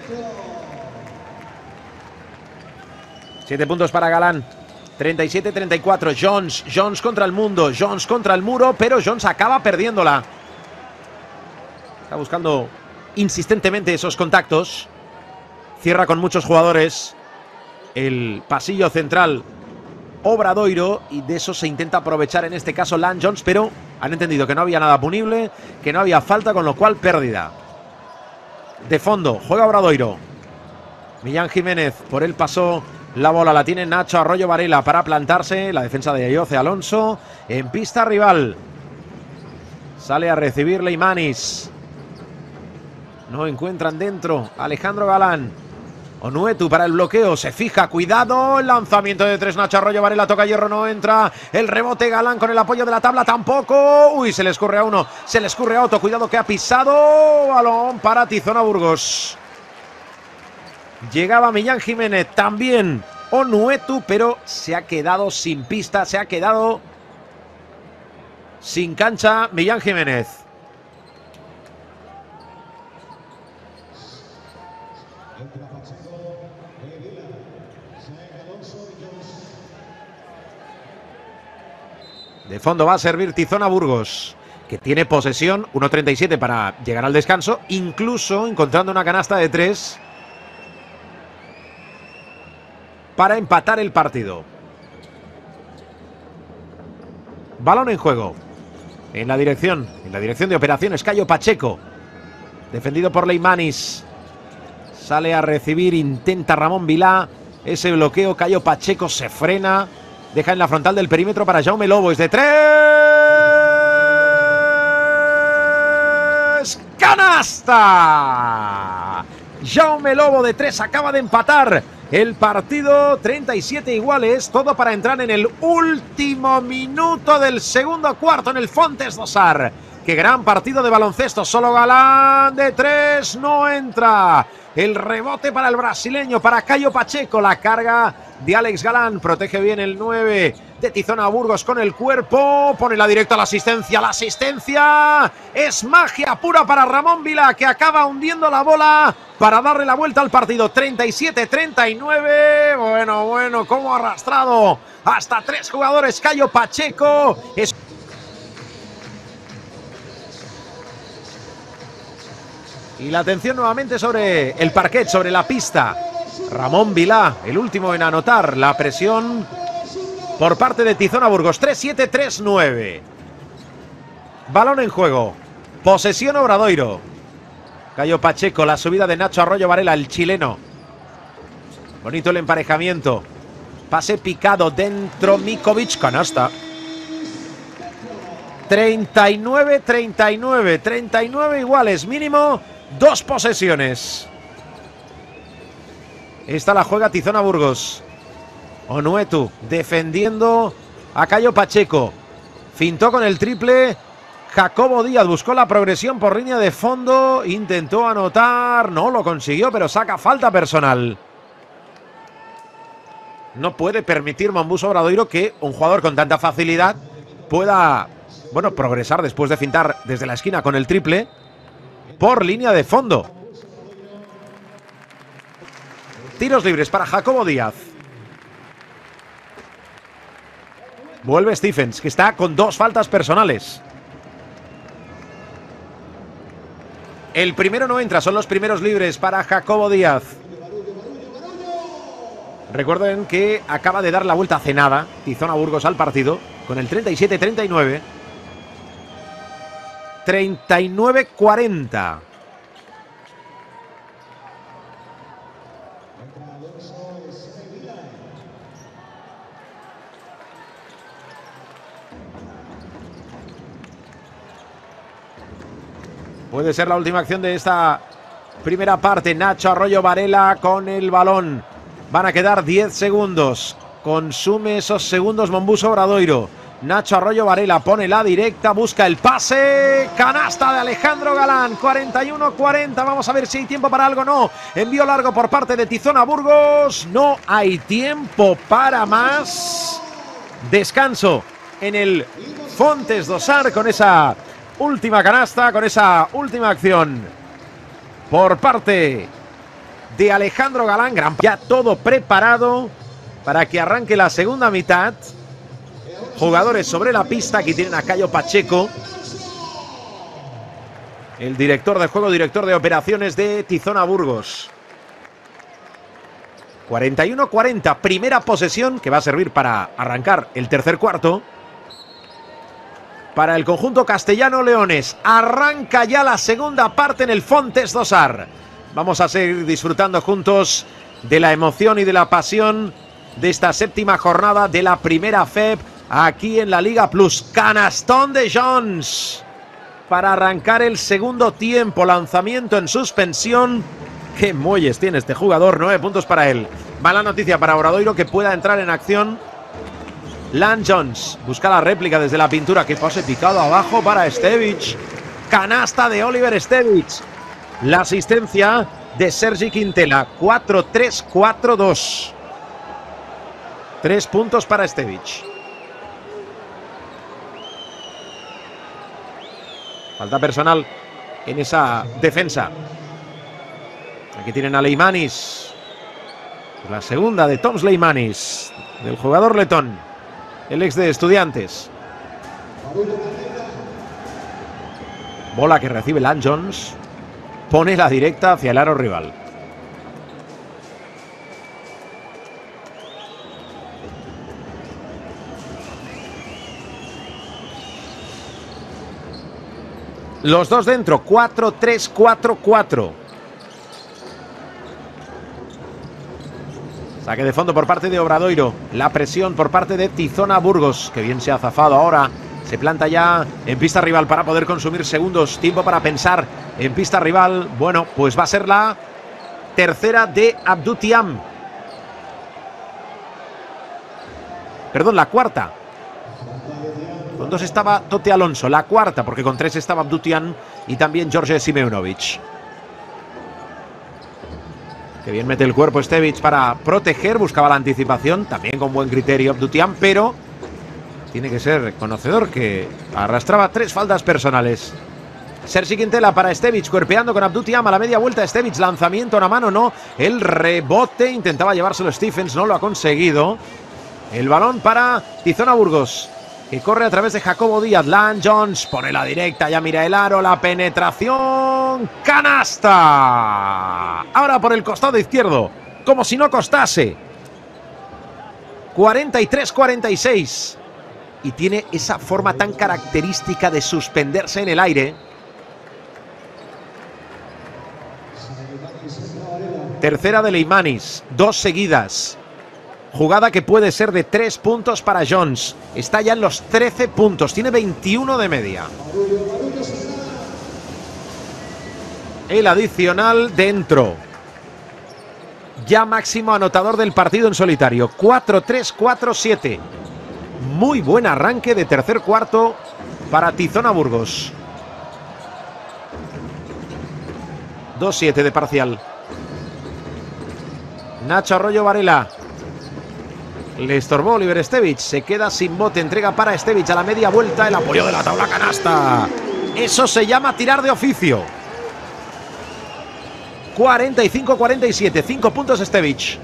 7 puntos para Galán. 37-34. Jones contra el mundo. Jones contra el muro, pero Jones acaba perdiéndola. Está buscando insistentemente esos contactos. Cierra con muchos jugadores el pasillo central Obradoiro y de eso se intenta aprovechar en este caso Lan Jones, pero han entendido que no había nada punible, que no había falta, con lo cual pérdida. De fondo, juega Obradoiro. Millán Jiménez, por él pasó la bola, la tiene Nacho Arroyo Varela para plantarse. La defensa de Ayoce Alonso en pista rival. Sale a recibir Leimanis. No encuentran dentro Alejandro Galán. Onuetu para el bloqueo, se fija, cuidado, el lanzamiento de 3, Nacho Arroyo Varela, toca hierro, no entra, el rebote Galán con el apoyo de la tabla, tampoco, uy, se le escurre a uno, se le escurre a otro, cuidado que ha pisado, balón para Tizona Burgos. Llegaba Millán Jiménez, también Onuetu, pero se ha quedado sin pista, se ha quedado sin cancha Millán Jiménez. De fondo va a servir Tizona Burgos, que tiene posesión, 1.37 para llegar al descanso, incluso encontrando una canasta de 3 para empatar el partido. Balón en juego. En la dirección de operaciones, Cayo Pacheco. Defendido por Leimanis. Sale a recibir, intenta Ramón Vilá. Ese bloqueo, Cayo Pacheco se frena. Deja en la frontal del perímetro para Jaume Lobo. Es de 3. ¡Canasta! Jaume Lobo de 3 acaba de empatar el partido. 37 iguales. Todo para entrar en el último minuto del segundo cuarto en el Fontes Dosar. ¡Qué gran partido de baloncesto! Solo Galán de 3 no entra. El rebote para el brasileño, para Cayo Pacheco. La carga de Alex Galán. Protege bien el 9 de Tizona Burgos con el cuerpo. Pone la directa a la asistencia. La asistencia es magia pura para Ramón Vilá, que acaba hundiendo la bola para darle la vuelta al partido. 37-39. Bueno, cómo ha arrastrado hasta 3 jugadores Cayo Pacheco. Y la atención nuevamente sobre el parquet, sobre la pista. Ramón Vilá, el último en anotar. La presión por parte de Tizona Burgos. 3-7, 3-9. Balón en juego. Posesión Obradoiro. Cayo Pacheco, la subida de Nacho Arroyo Varela, el chileno. Bonito el emparejamiento. Pase picado dentro, Mikovic, canasta. 39 iguales, mínimo 2 posesiones. Esta la juega Tizona Burgos. Onuetu defendiendo a Cayo Pacheco. Fintó con el triple. Jacobo Díaz buscó la progresión por línea de fondo. Intentó anotar. No lo consiguió, pero saca falta personal. No puede permitir Mombuso Obradoiro que un jugador con tanta facilidad pueda, bueno, progresar después de fintar desde la esquina con el triple por línea de fondo. Tiros libres para Jacobo Díaz. Vuelve Stephens, que está con 2 faltas personales. El primero no entra, son los primeros libres para Jacobo Díaz. Recuerden que acaba de dar la vuelta cenada Tizona Burgos al partido con el 37-39. 39-40. Puede ser la última acción de esta primera parte. Nacho Arroyo Varela con el balón. Van a quedar 10 segundos. Consume esos segundos Mombuso Obradoiro. Nacho Arroyo Varela pone la directa, busca el pase. Canasta de Alejandro Galán. 41-40. Vamos a ver si hay tiempo para algo. No. Envío largo por parte de Tizona Burgos. No hay tiempo para más. Descanso en el Fontes Dosar con esa última canasta, con esa última acción por parte de Alejandro Galán. Ya todo preparado para que arranque la segunda mitad. Jugadores sobre la pista. Aquí tienen a Cayo Pacheco, el director de juego, director de operaciones de Tizona Burgos. 41-40, primera posesión que va a servir para arrancar el tercer cuarto. Para el conjunto castellano-leones. Arranca ya la segunda parte en el Fontes Dosar. Vamos a seguir disfrutando juntos de la emoción y de la pasión de esta séptima jornada de la primera FEB aquí en la Liga Plus. Canastón de Jones para arrancar el segundo tiempo. Lanzamiento en suspensión. Qué muelles tiene este jugador. 9 puntos para él. Mala noticia para Obradoiro, que pueda entrar en acción. Lan Jones busca la réplica desde la pintura. Que pase picado abajo para Stevic. Canasta de Oliver Stevic. La asistencia de Sergi Quintela. 4-3-4-2. 3 puntos para Stevic. Falta personal en esa defensa. Aquí tienen a Leimanis. La segunda de Toms Leimanis, del jugador letón, el ex de Estudiantes. Bola que recibe Lan Jones. Pone la directa hacia el aro rival. Los dos dentro. 4-3-4-4. Saque de fondo por parte de Obradoiro. La presión por parte de Tizona Burgos, que bien se ha zafado ahora. Se planta ya en pista rival para poder consumir segundos. Tiempo para pensar en pista rival. Bueno, pues va a ser la tercera de Abdou Thiam. Perdón, la cuarta. Con 2 estaba Tote Alonso. La cuarta, porque con 3 estaba Abdou Thiam y también George Simeunovic. Que bien mete el cuerpo Stevic para proteger. Buscaba la anticipación. También con buen criterio Abdou Thiam, pero tiene que ser conocedor que arrastraba 3 faltas personales. Sergi Quintela para Stevic, cuerpeando con Abdou Thiam a la media vuelta. Stevic, lanzamiento, una mano, no. El rebote, intentaba llevárselo Stephens, no lo ha conseguido. El balón para Tizona Burgos, que corre a través de Jacobo Díaz. Lan Jones pone la directa, ya mira el aro, la penetración, canasta. Ahora por el costado izquierdo, como si no costase. 43-46. y tiene esa forma tan característica de suspenderse en el aire. Tercera de Leimanis, 2 seguidas. Jugada que puede ser de 3 puntos para Jones. Está ya en los 13 puntos, tiene 21 de media. El adicional dentro. Ya máximo anotador del partido en solitario. 4-3, 4-7. Muy buen arranque de tercer cuarto para Tizona Burgos. 2-7 de parcial. Nacho Arroyo Varela. Le estorbó Oliver Stevic. Se queda sin bote. Entrega para Stevic a la media vuelta. El apoyo de la tabla canasta. Eso se llama tirar de oficio. 45-47. 5 puntos Stevic.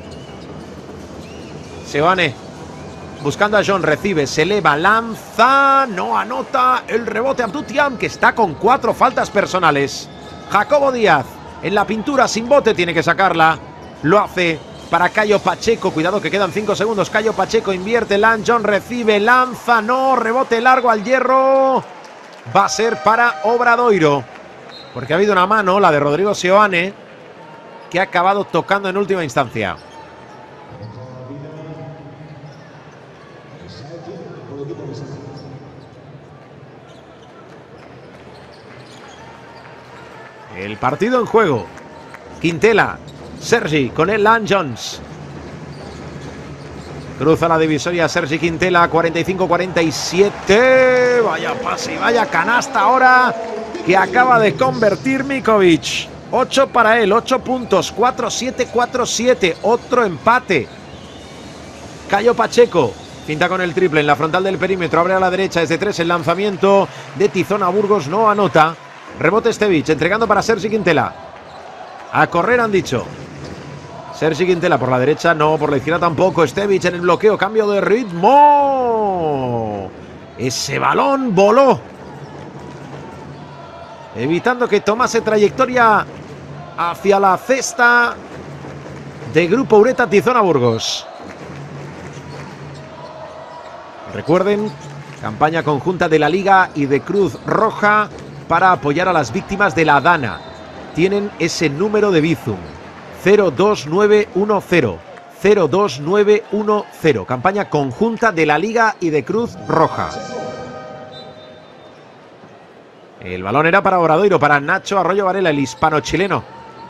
Seoane buscando a John. Recibe. Se eleva. Lanza. No anota. El rebote Abdutiam, que está con 4 faltas personales. Jacobo Díaz en la pintura sin bote. Tiene que sacarla. Lo hace para Cayo Pacheco. Cuidado que quedan 5 segundos. Cayo Pacheco invierte. John recibe. Lanza. No. Rebote largo al hierro. Va a ser para Obradoiro. Porque ha habido una mano, la de Rodrigo Seoane, que ha acabado tocando en última instancia. El partido en juego. Quintela. Sergi con el Jones. Cruza la divisoria Sergi Quintela. 45-47. Vaya pase, vaya canasta ahora que acaba de convertir Mikovic. 8 para él, 8 puntos. 4-7, 4-7. Otro empate. Cayo Pacheco finta con el triple en la frontal del perímetro. Abre a la derecha desde 3. El lanzamiento de Tizona Burgos no anota. Rebote Stevic entregando para Sergi Quintela. A correr han dicho. Sergi Quintela por la derecha, no, por la izquierda tampoco. Stevic en el bloqueo, cambio de ritmo. Ese balón voló, evitando que tomase trayectoria hacia la cesta de Grupo Ureta Tizona Burgos. Recuerden, campaña conjunta de la Liga y de Cruz Roja para apoyar a las víctimas de la Dana. Tienen ese número de Bizum. 02910. 02910. Campaña conjunta de la Liga y de Cruz Roja. El balón era para Obradoiro, para Nacho Arroyo Varela, el hispano-chileno.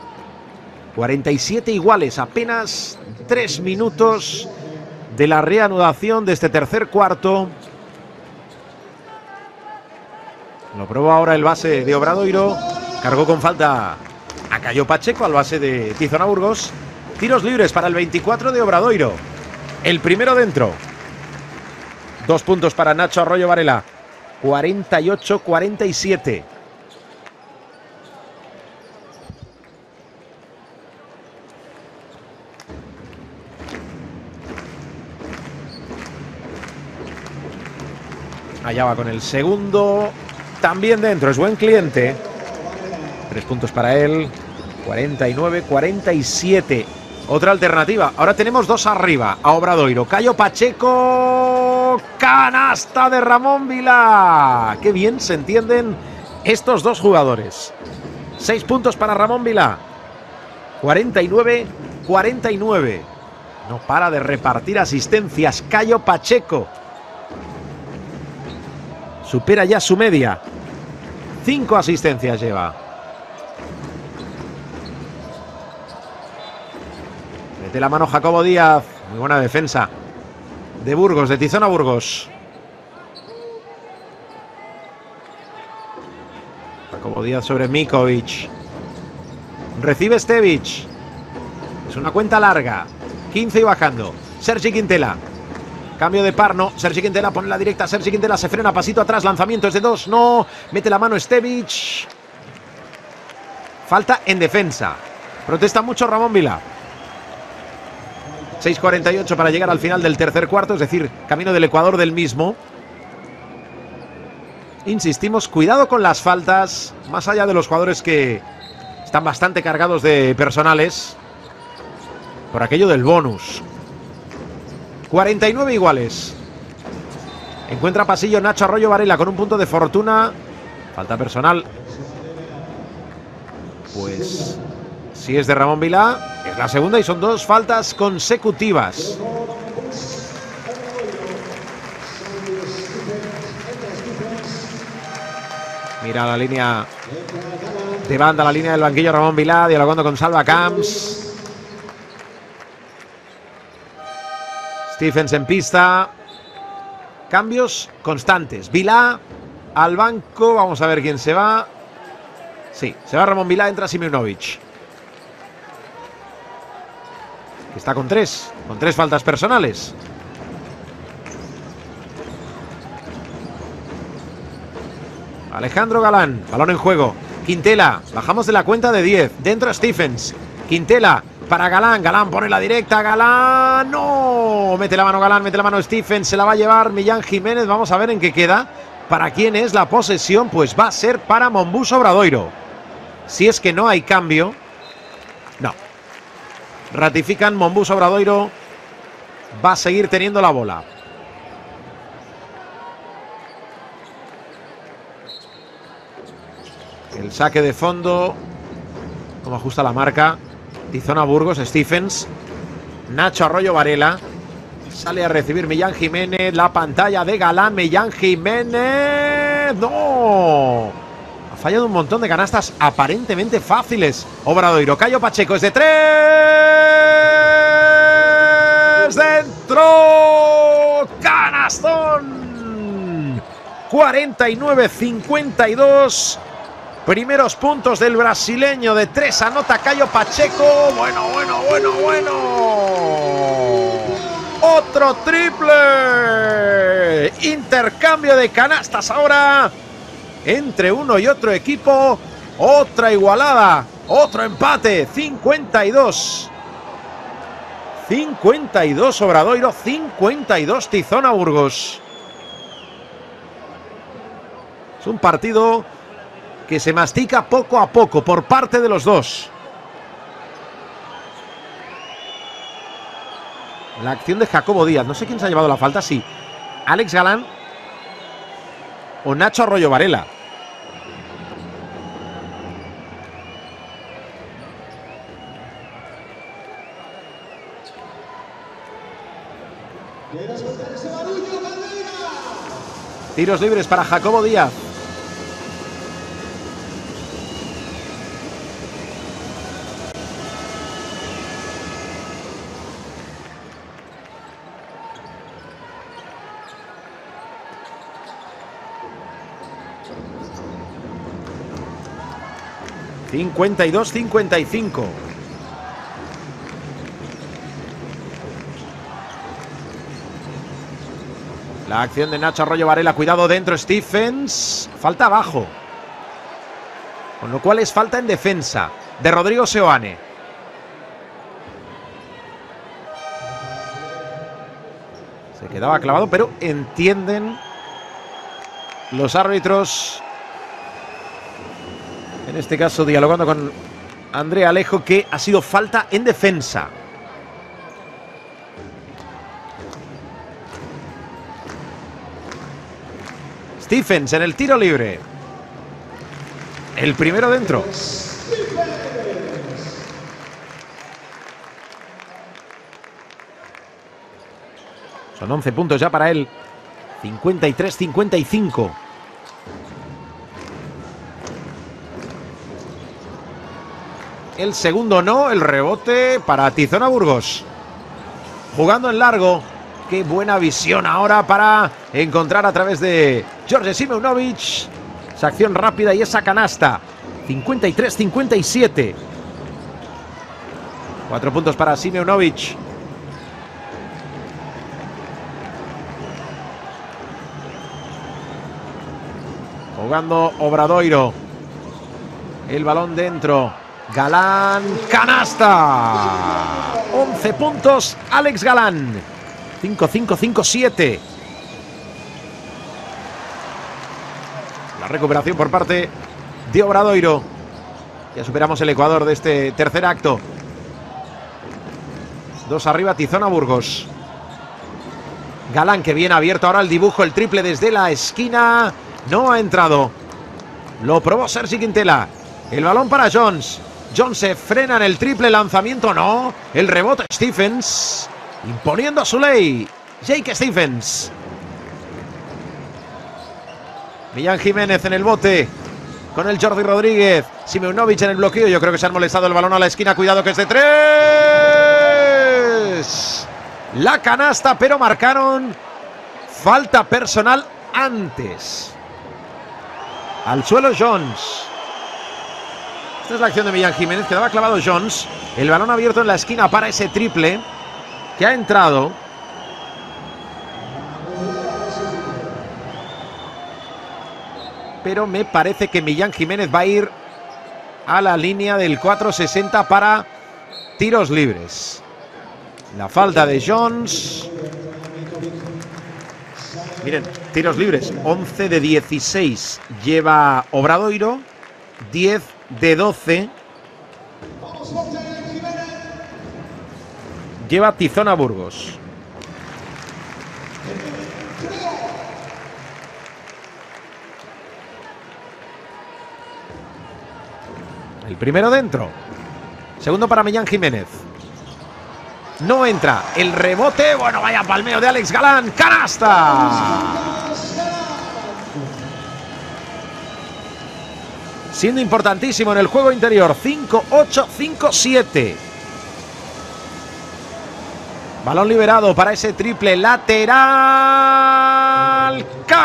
47 iguales, apenas 3 minutos de la reanudación de este tercer cuarto. Lo probó ahora el base de Obradoiro. Cargó con falta a Cayo Pacheco, al base de Tizona Burgos. Tiros libres para el 24 de Obradoiro. El primero dentro. 2 puntos para Nacho Arroyo Varela. 48-47. Allá va con el segundo. También dentro, es buen cliente. 3 puntos para él. 49-47. Otra alternativa. Ahora tenemos 2 arriba. A Obradoiro. Cayo Pacheco. Canasta de Ramón Vilá. Qué bien se entienden estos dos jugadores. 6 puntos para Ramón Vilá. 49-49. No para de repartir asistencias. Cayo Pacheco supera ya su media. 5 asistencias lleva. Mete la mano Jacobo Díaz. Muy buena defensa de Burgos, de Tizona Burgos. Jacobo Díaz sobre Mikovic. Recibe Stevic. Es una cuenta larga. 15 y bajando. Sergi Quintela. Cambio de par, no. Sergi Quintela pone la directa. Sergi Quintela se frena, pasito atrás. Lanzamiento es de 2. No. Mete la mano Stevic. Falta en defensa. Protesta mucho Ramón Vilá. 6:48 para llegar al final del tercer cuarto. Es decir, camino del Ecuador del mismo. Insistimos, cuidado con las faltas. Más allá de los jugadores que están bastante cargados de personales. Por aquello del bonus. 49 iguales. Encuentra pasillo Nacho Arroyo Varela con un punto de fortuna. Falta personal. Pues si es de Ramón Vilá, es la segunda y son 2 faltas consecutivas. Mira la línea de banda, la línea del banquillo Ramón Vilá, dialogando con Salva Camps. Stephens en pista. Cambios constantes. Vilá al banco. Vamos a ver quién se va. Sí, se va Ramón Vilá, entra Simeonovic. Está con 3 faltas personales. Alejandro Galán, balón en juego. Quintela, bajamos de la cuenta de 10. Dentro Stephens. Quintela para Galán. Galán pone la directa. Galán. No. Mete la mano Galán, mete la mano Stephens. Se la va a llevar Millán Jiménez. Vamos a ver en qué queda. ¿Para quién es la posesión? Pues va a ser para Monbus Obradoiro. Si es que no hay cambio. No. Ratifican Monbus Obradoiro. Va a seguir teniendo la bola. El saque de fondo. Cómo ajusta la marca. Tizona Burgos, Stephens. Nacho Arroyo Varela. Sale a recibir Millán Jiménez. La pantalla de Galán. Millán Jiménez. ¡No! Ha fallado un montón de canastas aparentemente fáciles. Obradoiro. Cayo Pacheco es de 3. ¡Dentro! ¡Canastón! 49-52. Primeros puntos del brasileño de 3. Anota Cayo Pacheco. Bueno. Otro triple. Intercambio de canastas ahora entre uno y otro equipo. Otra igualada. Otro empate. 52 Obradoiro. 52 Tizona Burgos. Es un partido que se mastica poco a poco por parte de los dos. La acción de Jacobo Díaz. No sé quién se ha llevado la falta, sí. Alex Galán o Nacho Arroyo Varela. Tiros libres para Jacobo Díaz. $52-55. La acción de Nacho Arroyo Varela. Cuidado dentro Stephens. Falta abajo. Con lo cual es falta en defensa de Rodrigo Seoane. Se quedaba clavado, pero entienden los árbitros. En este caso dialogando con Andrea Alejo, que ha sido falta en defensa. Stephens en el tiro libre. El primero dentro. Son 11 puntos ya para él. 53-55. El segundo no, el rebote para Tizona Burgos. Jugando en largo. Qué buena visión ahora para encontrar a través de George Simeonovic esa acción rápida y esa canasta. 53-57. 4 puntos para Simeonovic. Jugando Obradoiro. El balón dentro. Galán, canasta. 11 puntos, Alex Galán. 5-5-5-7. La recuperación por parte de Obradoiro. Ya superamos el Ecuador de este tercer acto. 2 arriba, Tizona Burgos. Galán, que viene abierto ahora el dibujo, el triple desde la esquina. No ha entrado. Lo probó Sergi Quintela. El balón para Jones. Jones se frena en el triple lanzamiento. No. El rebote Stephens. Imponiendo su ley. Jake Stephens. Millán Jiménez en el bote. Con el Jordi Rodríguez. Simeunovic en el bloqueo. Yo creo que se han molestado el balón a la esquina. Cuidado que es de 3. La canasta, pero marcaron falta personal antes. Al suelo Jones. Esta es la acción de Millán Jiménez. Quedaba clavado Jones. El balón abierto en la esquina para ese triple que ha entrado. Pero me parece que Millán Jiménez va a ir a la línea del 4.60 para tiros libres. La falta de Jones. Miren, tiros libres. 11 de 16 lleva Obradoiro. 10 de 12 lleva Tizona Burgos. El primero dentro. Segundo para Millán Jiménez. No entra. El rebote. Bueno, vaya palmeo de Alex Galán. ¡Canasta! Siendo importantísimo en el juego interior. 5-8, 5-7. Balón liberado para ese triple lateral.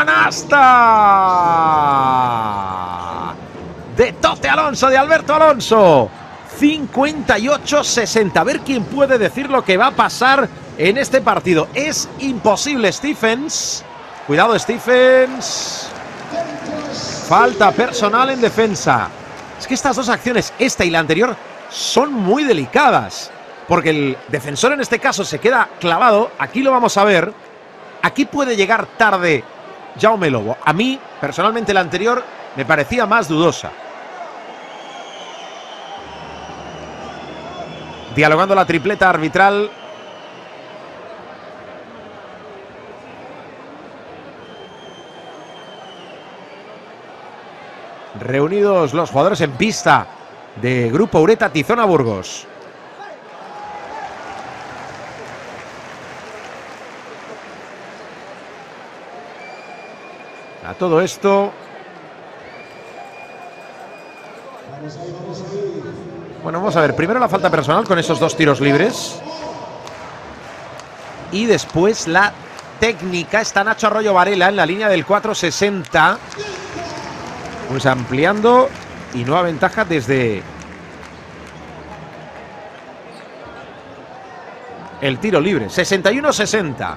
¡Canasta! De Tote Alonso, de Alberto Alonso. 58-60. A ver quién puede decir lo que va a pasar en este partido. Es imposible. Stephens. Cuidado, Stephens. Falta personal en defensa. Es que estas dos acciones, esta y la anterior, son muy delicadas. Porque el defensor en este caso se queda clavado. Aquí lo vamos a ver. Aquí puede llegar tarde Jaume Lobo. A mí, personalmente, la anterior me parecía más dudosa. Dialogando la tripleta arbitral. Reunidos los jugadores en pista de Grupo Ureta Tizona Burgos. A todo esto. Bueno, vamos a ver. Primero la falta personal con esos dos tiros libres. Y después la técnica. Está Nacho Arroyo Varela en la línea del 4.60. Pues ampliando. Y nueva ventaja desde el tiro libre. 61-60.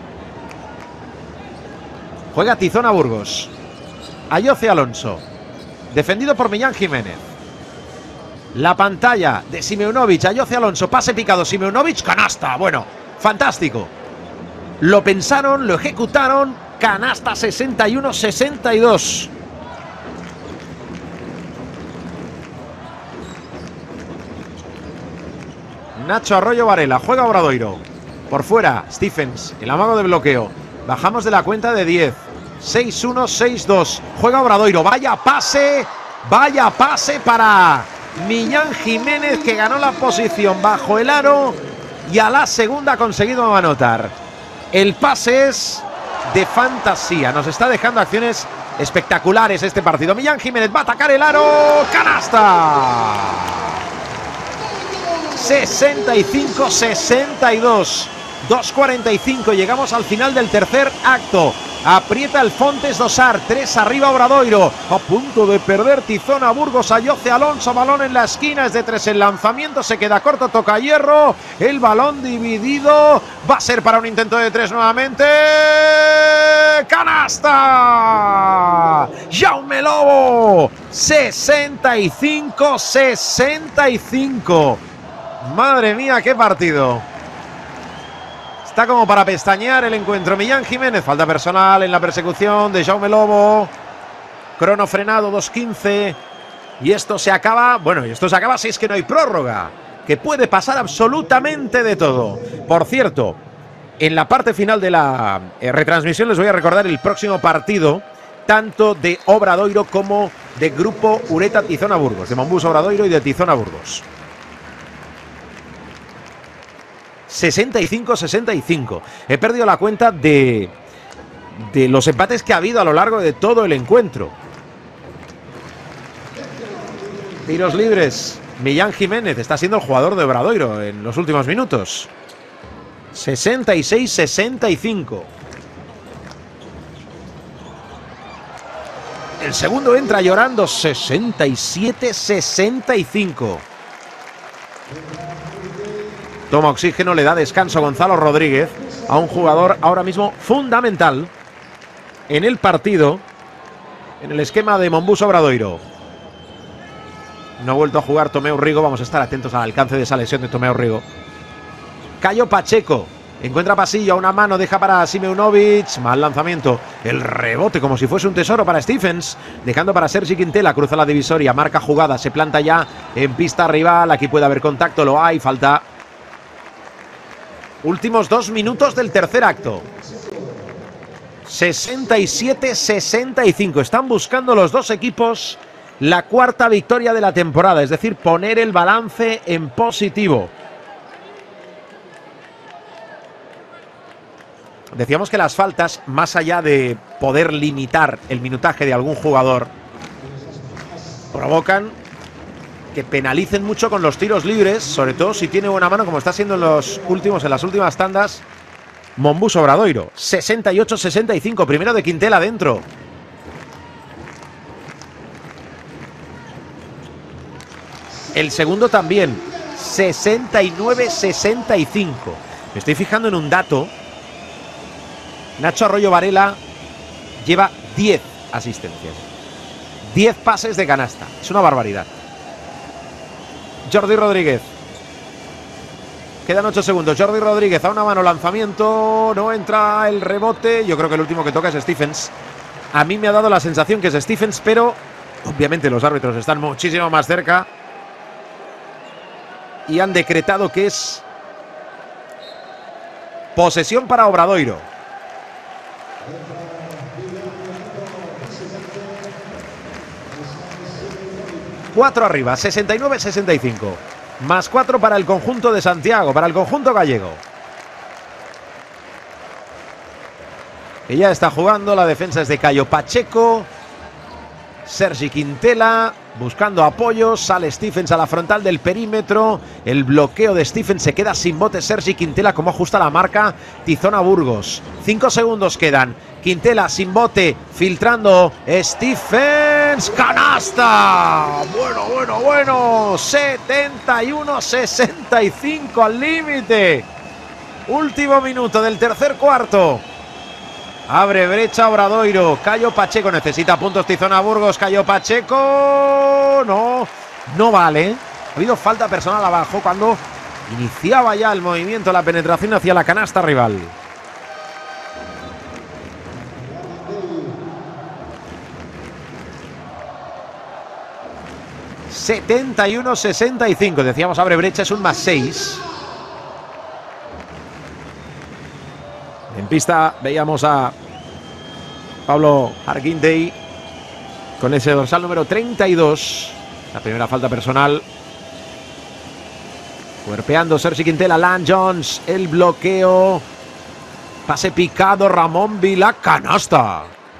Juega Tizona Burgos. Ayoce Alonso. Defendido por Millán Jiménez. La pantalla de Simeunovic. Ayoce Alonso. Pase picado. Simeunovic. Canasta. Bueno, fantástico. Lo pensaron, lo ejecutaron. Canasta 61-62. Nacho Arroyo Varela. Juega Obradoiro. Por fuera. Stephens. El amago de bloqueo. Bajamos de la cuenta de 10. 6-1, 6-2. Juega Obradoiro. Vaya pase para Millán Jiménez, que ganó la posición bajo el aro y a la segunda ha conseguido anotar. El pase es de fantasía. Nos está dejando acciones espectaculares este partido. Millán Jiménez va a atacar el aro. ¡Canasta! 65-62. 2.45, llegamos al final del tercer acto. Aprieta el Fontes Dosar, 3 arriba Obradoiro. A punto de perder Tizona Burgos. Ayoce Alonso, balón en la esquina, es de 3 el lanzamiento, se queda corto, toca hierro. El balón dividido, va a ser para un intento de 3 nuevamente. ¡Canasta! Jaume Lobo, 65-65. Madre mía, qué partido. Está como para pestañear el encuentro. Millán Jiménez, falta personal en la persecución de Jaume Lobo. Crono frenado, 2.15. Y esto se acaba, bueno, y esto se acaba si es que no hay prórroga. Que puede pasar absolutamente de todo. Por cierto, En la parte final de la retransmisión les voy a recordar el próximo partido, tanto de Obradoiro como de Grupo Ureta Tizona Burgos, de Monbus Obradoiro y de Tizona Burgos. 65-65. He perdido la cuenta de los empates que ha habido a lo largo de todo el encuentro. Tiros libres. Millán Jiménez está siendo el jugador de Obradoiro en los últimos minutos. 66-65. El segundo entra llorando. 67-65. Toma oxígeno, le da descanso Gonzalo Rodríguez a un jugador ahora mismo fundamental en el partido, en el esquema de Monbus Obradoiro. No ha vuelto a jugar Tomeu Rigo. Vamos a estar atentos al alcance de esa lesión de Tomeu Rigo. Cayo Pacheco encuentra pasillo a una mano, deja para Simeunovic. Mal lanzamiento. El rebote como si fuese un tesoro para Stephens, dejando para Sergi Quintela. Cruza la divisoria, marca jugada, se planta ya en pista rival. Aquí puede haber contacto, lo hay, falta. Últimos 2 minutos del tercer acto. 67-65. Están buscando los dos equipos la cuarta victoria de la temporada, es decir, poner el balance en positivo. Decíamos que las faltas, más allá de poder limitar el minutaje de algún jugador, provocan que penalicen mucho con los tiros libres, sobre todo si tiene buena mano, como está siendo en las últimas tandas Monbus Obradoiro. 68-65, primero de Quintela dentro. El segundo también, 69-65. Me estoy fijando en un dato. Nacho Arroyo Varela lleva 10 asistencias. 10 pases de canasta. Es una barbaridad. Jordi Rodríguez. Quedan 8 segundos. Jordi Rodríguez a una mano, lanzamiento. No entra el rebote. Yo creo que el último que toca es Stephens. A mí me ha dado la sensación que es Stephens, pero obviamente los árbitros están muchísimo más cerca y han decretado que es posesión para Obradoiro. Cuatro arriba, 69-65. Más 4 para el conjunto de Santiago, para el conjunto gallego. Que ya está jugando, la defensa es de Cayo Pacheco. Sergi Quintela buscando apoyos, sale Stephens a la frontal del perímetro. El bloqueo de Stephens, se queda sin bote Sergi Quintela. Como ajusta la marca Tizona Burgos. 5 segundos quedan. Quintela sin bote, filtrando Stephens, canasta. Bueno, 71-65 al límite. Último minuto del tercer cuarto. Abre brecha Obradoiro. Cayo Pacheco necesita puntos. Tizona Burgos. Cayo Pacheco. No vale. Ha habido falta personal abajo cuando iniciaba ya el movimiento, la penetración hacia la canasta rival. ...71-65... Decíamos abre brecha, es un +6... En pista veíamos a Pablo Arguindey con ese dorsal número 32. La primera falta personal. Cuerpeando Sergi Quintela, Lan Jones, el bloqueo. Pase picado, Ramón Vila, canasta.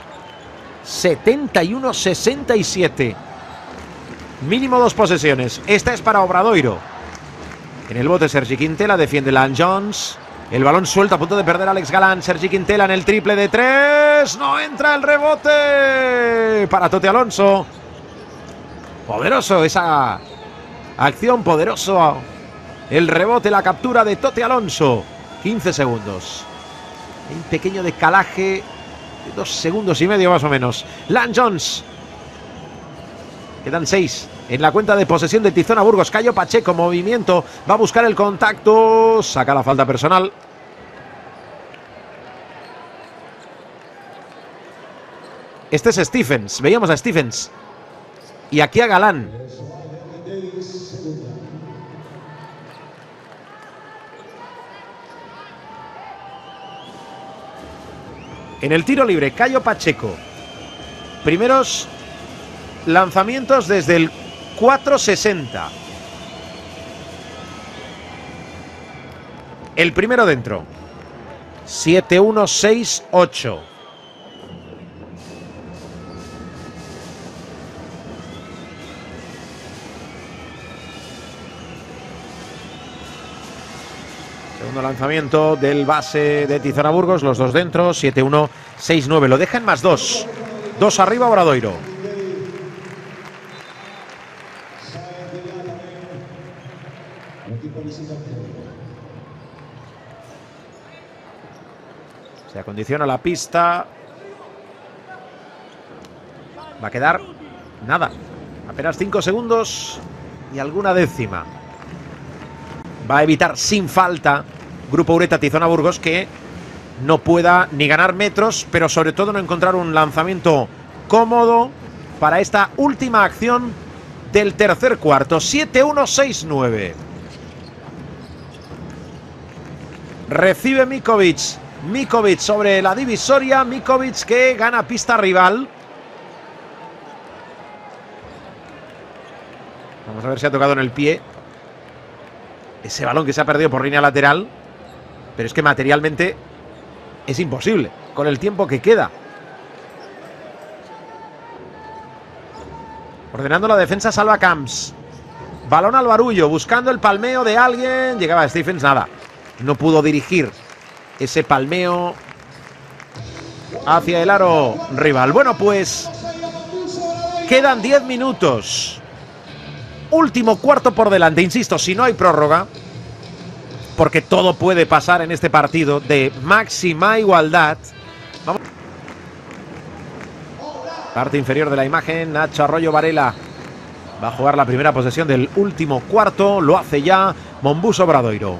71-67. Mínimo 2 posesiones. Esta es para Obradoiro. En el bote Sergi Quintela, defiende Lan Jones. El balón suelto, a punto de perder Alex Galán. Sergi Quintela en el triple de 3. No entra el rebote para Toti Alonso. Poderoso esa acción, poderoso el rebote, la captura de Toti Alonso. 15 segundos. Un pequeño decalaje de 2 segundos y medio más o menos. Lan Jones. Quedan 6 en la cuenta de posesión de Tizona Burgos. Cayo Pacheco, movimiento, va a buscar el contacto, saca la falta personal. Este es Stephens, veíamos a Stephens. Y aquí a Galán. En el tiro libre, Cayo Pacheco. Primeros lanzamientos desde el 4.60. El primero dentro. 7-1-6-8. Segundo lanzamiento del base de Tizona Burgos, los dos dentro, 7-1-6-9. Lo deja en +2. 2 arriba Obradoiro. Se acondiciona la pista. Va a quedar nada. Apenas 5 segundos y alguna décima. Va a evitar sin falta Grupo Ureta Tizona Burgos que no pueda ni ganar metros, pero sobre todo no encontrar un lanzamiento cómodo para esta última acción del tercer cuarto. 7-1-6-9. Recibe Mikovic. Mikovic sobre la divisoria. Mikovic que gana pista rival. Vamos a ver si ha tocado en el pie ese balón que se ha perdido por línea lateral. Pero es que materialmente es imposible con el tiempo que queda. Ordenando la defensa Salva Camps. Balón al barullo, buscando el palmeo de alguien. Llegaba Stephens, nada. No pudo dirigir ese palmeo hacia el aro rival. Bueno, pues quedan 10 minutos. Último cuarto por delante. Insisto, si no hay prórroga, porque todo puede pasar en este partido de máxima igualdad. Vamos. Parte inferior de la imagen, Nacho Arroyo Varela va a jugar la primera posesión del último cuarto. Lo hace ya Monbus Obradoiro.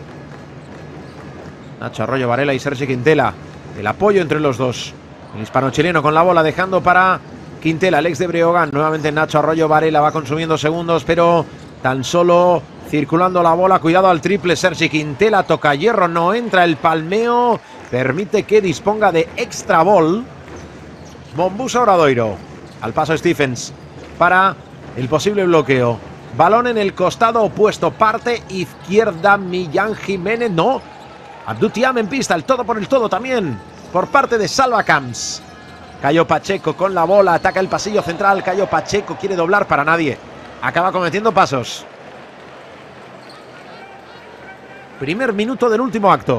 Nacho Arroyo Varela y Sergi Quintela. El apoyo entre los dos. El hispano-chileno con la bola dejando para Quintela, el ex de Breogán. Nuevamente Nacho Arroyo Varela va consumiendo segundos, pero tan solo circulando la bola. Cuidado al triple. Sergi Quintela toca hierro. No entra el palmeo. Permite que disponga de extra ball. Monbus Obradoiro. Al paso Stephens para el posible bloqueo. Balón en el costado opuesto. Parte izquierda Millán Jiménez. No. Abdou Thiam en pista. El todo por el todo también por parte de Salva Camps. Cayo Pacheco con la bola. Ataca el pasillo central. Cayo Pacheco quiere doblar para nadie. Acaba cometiendo pasos. Primer minuto del último acto.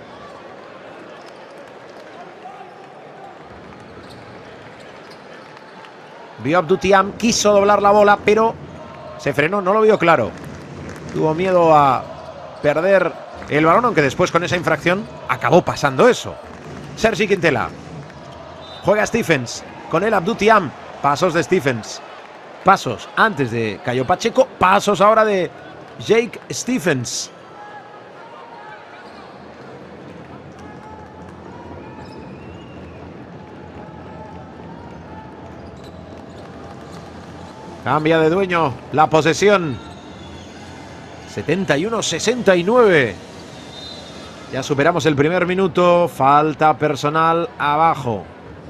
Vio Abdou Thiam, quiso doblar la bola, pero se frenó, no lo vio claro. Tuvo miedo a perder el balón, aunque después con esa infracción acabó pasando eso. Sergi Quintela. Juega Stephens, con él Abdou Thiam. Pasos de Stephens. Pasos antes de Cayo Pacheco, pasos ahora de Jake Stephens. Cambia de dueño la posesión. 71-69. Ya superamos el primer minuto. Falta personal abajo.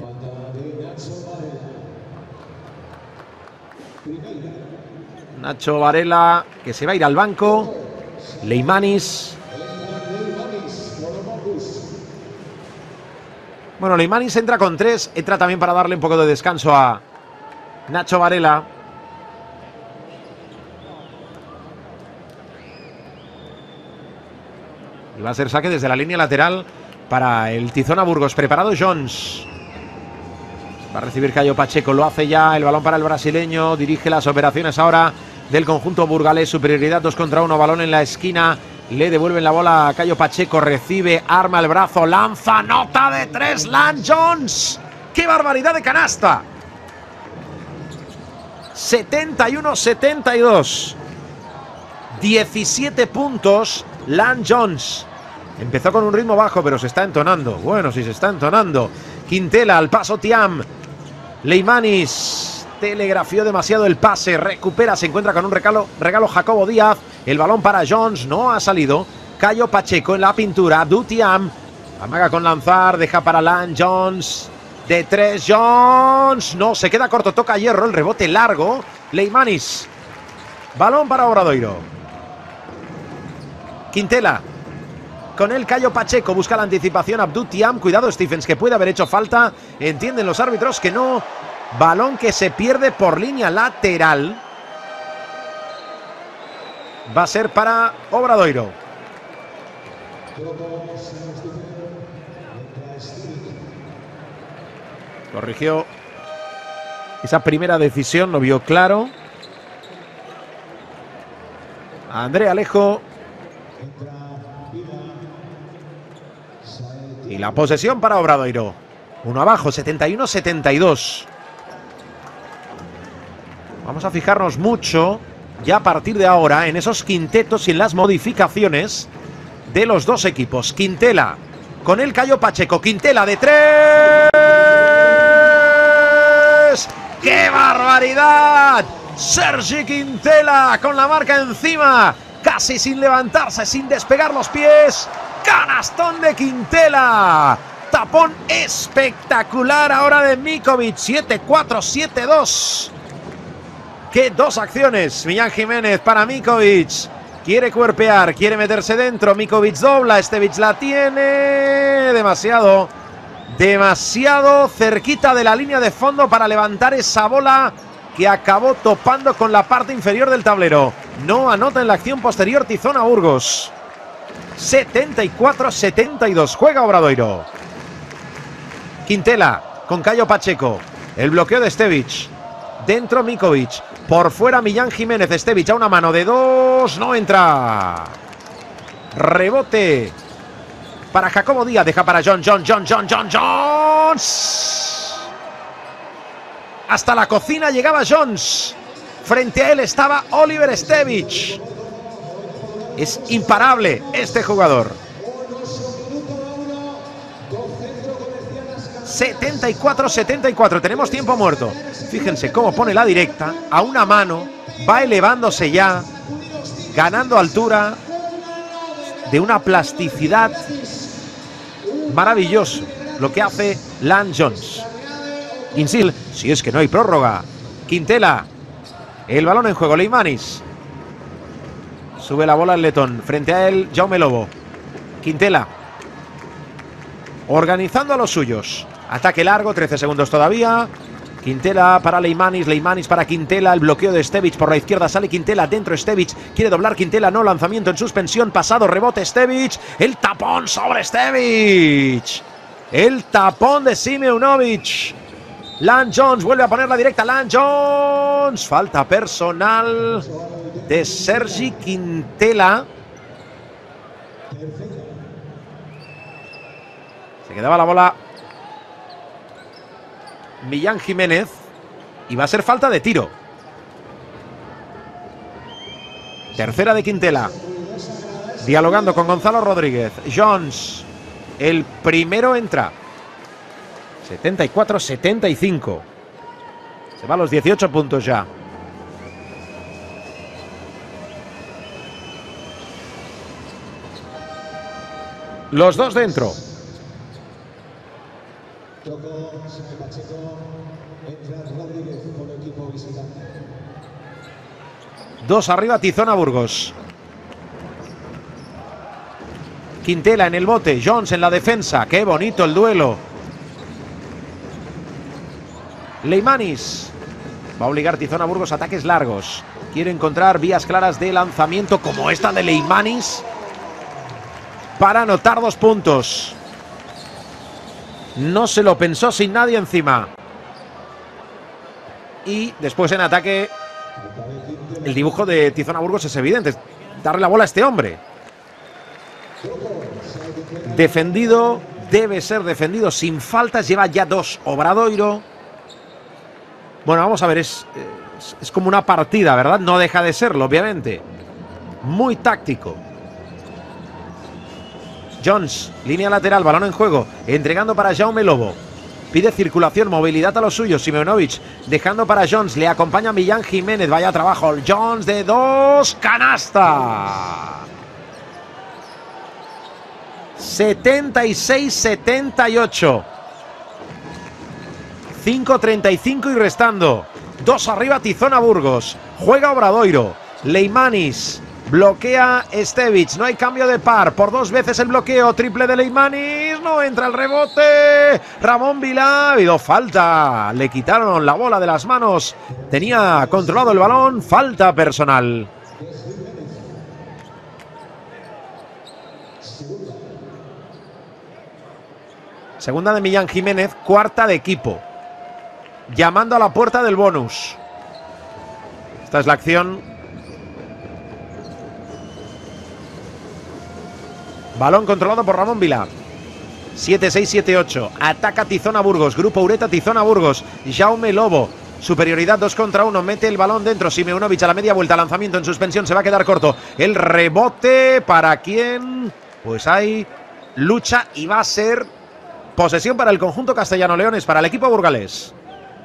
Nacho Varela que se va a ir al banco. Leimanis. Bueno, Leimanis entra con 3. Entra también para darle un poco de descanso a Nacho Varela. Y va a ser saque desde la línea lateral para el Tizona Burgos. Preparado Jones. Va a recibir Cayo Pacheco. Lo hace ya. El balón para el brasileño. Dirige las operaciones ahora del conjunto burgalés. Superioridad 2 contra 1. Balón en la esquina. Le devuelven la bola a Cayo Pacheco. Recibe. Arma el brazo. Lanza. Nota de 3. Lan Jones. ¡Qué barbaridad de canasta! 71-72. 17 puntos. Lan Jones. Empezó con un ritmo bajo, pero se está entonando. Bueno, sí se está entonando. Quintela al paso Thiam. Leimanis telegrafió demasiado el pase. Recupera, se encuentra con un regalo Jacobo Díaz. El balón para Jones. No ha salido. Cayo Pacheco en la pintura. Abdou Thiam. Amaga con lanzar, deja para Lan Jones. De 3, Jones. No, se queda corto, toca hierro, el rebote largo. Leimanis. Balón para Obradoiro. Quintela. Con el Cayo Pacheco, busca la anticipación Abdou Thiam. Cuidado Stephens, que puede haber hecho falta. Entienden los árbitros que no. Balón que se pierde por línea lateral. Va a ser para Obradoiro. Corrigió esa primera decisión, lo vio claro. André Alejo. Y la posesión para Obradoiro. Uno abajo, 71-72. Vamos a fijarnos mucho, ya a partir de ahora, en esos quintetos y en las modificaciones de los dos equipos. Quintela con el Cayo Pacheco. Quintela de 3. ¡Qué barbaridad! Sergi Quintela con la marca encima, casi sin levantarse, sin despegar los pies. Canastón de Quintela. Tapón espectacular ahora de Mikovic. 7-4, 7-2. ¡Qué dos acciones! Millán Jiménez para Mikovic. Quiere cuerpear, quiere meterse dentro. Mikovic dobla, Stevic la tiene. Demasiado cerquita de la línea de fondo para levantar esa bola que acabó topando con la parte inferior del tablero. No anota en la acción posterior Tizona Burgos. 74-72. Juega Obradoiro. Quintela con Cayo Pacheco. El bloqueo de Stevic. Dentro Mikovic. Por fuera Millán Jiménez. Stevic a una mano de 2. No entra. Rebote para Jacobo Díaz. Deja para Jones. Hasta la cocina llegaba Jones. Frente a él estaba Oliver Stevic. Es imparable este jugador. 74-74. Tenemos tiempo muerto. Fíjense cómo pone la directa a una mano. Va elevándose ya, ganando altura, de una plasticidad maravilloso lo que hace Lan Jones. Insil, si es que no hay prórroga. Quintela. El balón en juego. Leimanis. Sube la bola el letón. Frente a él, Jaume Lobo. Quintela. Organizando a los suyos. Ataque largo, 13 segundos todavía. Quintela para Leimanis. Leimanis para Quintela. El bloqueo de Stevic por la izquierda. Sale Quintela. Dentro Stevic. Quiere doblar Quintela. No. Lanzamiento en suspensión. Pasado. Rebote Stevic. El tapón sobre Stevic. El tapón de Simeunovic. Lan Jones vuelve a poner la directa. Lan Jones. Falta personal de Sergi Quintela. Se quedaba la bola Millán Jiménez. Y va a ser falta de tiro. Tercera de Quintela. Dialogando con Gonzalo Rodríguez. Jones. El primero entra. 74-75. Se va a los 18 puntos ya. Los dos dentro. Dos arriba Tizona Burgos. Quintela en el bote. Jones en la defensa. Qué bonito el duelo. Leimanis. Va a obligar Tizona Burgos a ataques largos. Quiere encontrar vías claras de lanzamiento como esta de Leimanis para anotar 2 puntos. No se lo pensó sin nadie encima. Y después en ataque el dibujo de Tizona Burgos es evidente. Darle la bola a este hombre. Defendido. Debe ser defendido sin faltas. Lleva ya 2 Obradoiro. Bueno, vamos a ver, es como una partida, ¿verdad? No deja de serlo, obviamente. Muy táctico. Jones, línea lateral, balón en juego. Entregando para Jaume Lobo. Pide circulación, movilidad a los suyos. Simeunovic dejando para Jones. Le acompaña Millán Jiménez. Vaya trabajo. Jones de 2. Canasta. 76-78. 5:35 y restando. 2 arriba Tizona Burgos. Juega Obradoiro. Leimanis. Bloquea Stevic. No hay cambio de par. Por 2 veces el bloqueo. Triple de Leimanis. No entra el rebote. Ramón Vilá. Ha habido falta. Le quitaron la bola de las manos. Tenía controlado el balón. Falta personal. Segunda de Millán Jiménez. Cuarta de equipo. Llamando a la puerta del bonus. Esta es la acción. Balón controlado por Ramón Vilá. 7-6-7-8. Ataca Tizona Burgos. Grupo Ureta Tizona Burgos. Jaume Lobo. Superioridad 2 contra 1. Mete el balón dentro. Simeunovic a la media vuelta. Lanzamiento en suspensión. Se va a quedar corto. El rebote. ¿Para quién? Pues hay lucha y va a ser posesión para el conjunto castellano-leones. Para el equipo burgalés.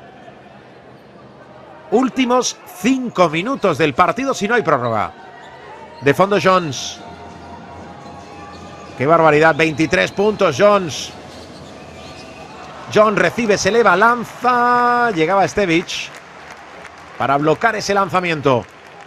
Últimos 5 minutos del partido si no hay prórroga. De fondo Jones. ¡Qué barbaridad! 23 puntos Jones. John recibe, se eleva, lanza. Llegaba Stevic para bloquear ese lanzamiento.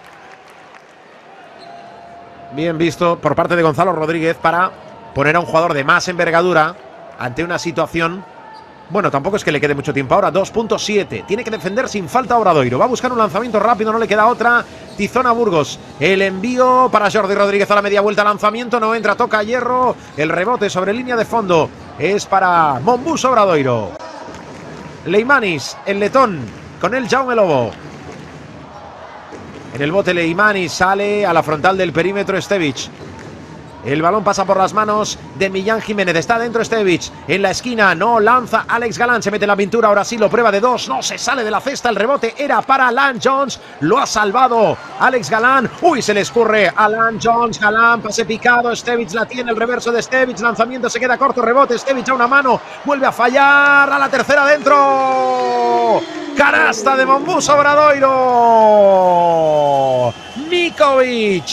Bien visto por parte de Gonzalo Rodríguez para poner a un jugador de más envergadura ante una situación. Bueno, tampoco es que le quede mucho tiempo ahora. 2.7. Tiene que defender sin falta Obradoiro. Va a buscar un lanzamiento rápido, no le queda otra. Tizona Burgos. El envío para Jordi Rodríguez a la media vuelta. Lanzamiento, no entra, toca hierro. El rebote sobre línea de fondo es para Monbus Obradoiro. Leimanis, el letón. Con el Jaume Lobo. En el bote Leimanis, sale a la frontal del perímetro Stevic. El balón pasa por las manos de Millán Jiménez. Está dentro Stevic. En la esquina no lanza Alex Galán. Se mete en la pintura. Ahora sí lo prueba de 2. No se sale de la cesta. El rebote era para Lance Jones. Lo ha salvado Alex Galán. Uy, se le escurre a Lance Jones. Galán, pase picado. Stevic la tiene. El reverso de Stevic. Lanzamiento se queda corto. Rebote. Stevic a una mano. Vuelve a fallar. A la tercera dentro. Canasta de Monbus Obradoiro. Mikovic.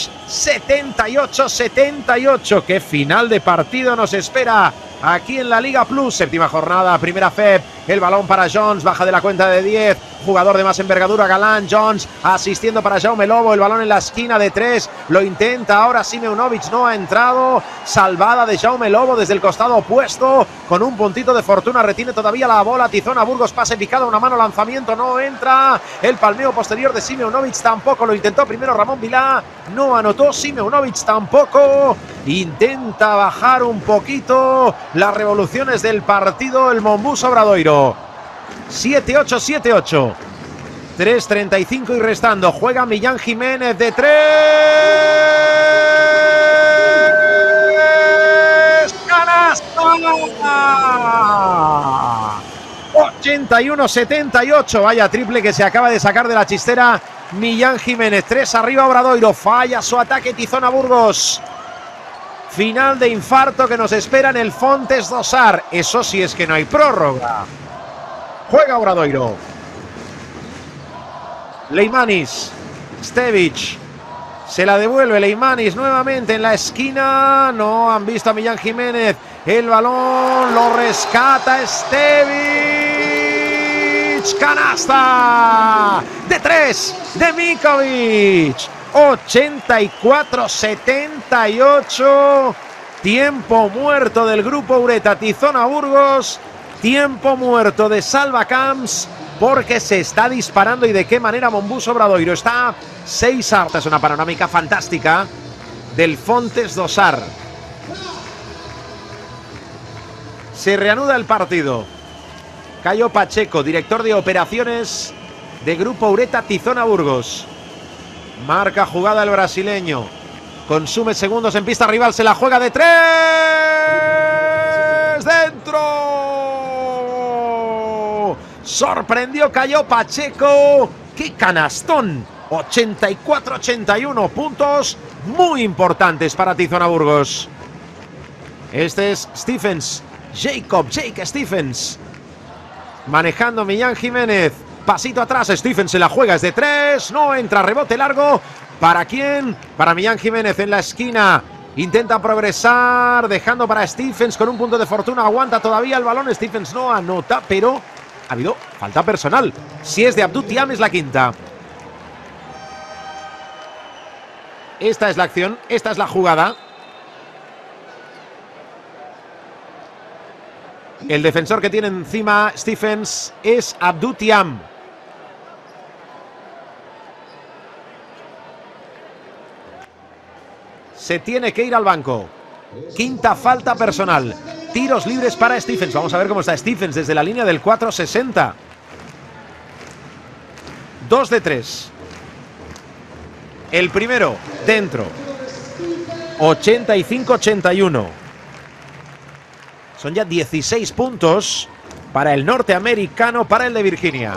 78-78. Qué final de partido nos espera aquí en la Liga Plus. Séptima jornada, primera FEP. El balón para Jones, baja de la cuenta de 10. Jugador de más envergadura, Galán. Jones asistiendo para Jaume Lobo. El balón en la esquina de 3. Lo intenta ahora Simeunovic. No ha entrado. Salvada de Jaume Lobo desde el costado opuesto. Con un puntito de fortuna. Retiene todavía la bola. Tizona Burgos, pase picado. Una mano, lanzamiento. No entra. El palmeo posterior de Simeunovic tampoco. Lo intentó primero Ramón Vilá. No anotó. Simeunovic tampoco. Intenta bajar un poquito las revoluciones del partido el Monbus Obradoiro. 7-8, 7-8. 3:35 y restando. Juega Millán Jiménez de 3. ¡Canasta! 81-78. Vaya triple que se acaba de sacar de la chistera Millán Jiménez. 3 arriba Obradoiro. Falla su ataque Tizona Burgos. Final de infarto que nos espera en el Fontes Dosar. Eso sí es que no hay prórroga. Juega Obradoiro. Leimanis. Stevic. Se la devuelve Leimanis nuevamente en la esquina. No han visto a Millán Jiménez. El balón lo rescata Stevic. Canasta de 3 de Mikovic. 84-78. Tiempo muerto del grupo Ureta Tizona Burgos. Tiempo muerto de Salva Camps. Porque se está disparando y de qué manera Monbus Obradoiro. Está 6 hartas. Es una panorámica fantástica del Fontes Dosar. Se reanuda el partido. Cayo Pacheco, director de operaciones de Grupo Ureta Tizona Burgos. Marca jugada el brasileño. Consume segundos en pista rival. Se la juega de 3. ¡Dentro! Sorprendió Cayo Pacheco. ¡Qué canastón! 84-81 puntos. Muy importantes para Tizona Burgos. Este es Stephens. Jake Stephens. Manejando Millán Jiménez. Pasito atrás, Stephens se la juega, es de 3, no entra, rebote largo. ¿Para quién? Para Millán Jiménez en la esquina. Intenta progresar, dejando para Stephens con un punto de fortuna. Aguanta todavía el balón. Stephens no anota, pero ha habido falta personal. Si es de Abdou Thiam, es la quinta. Esta es la acción, esta es la jugada. El defensor que tiene encima Stephens es Abdou Thiam. Se tiene que ir al banco. Quinta falta personal. Tiros libres para Stephens. Vamos a ver cómo está Stephens desde la línea del 4.60. 2 de 3. El primero, dentro. 85-81. Son ya 16 puntos para el norteamericano, para el de Virginia.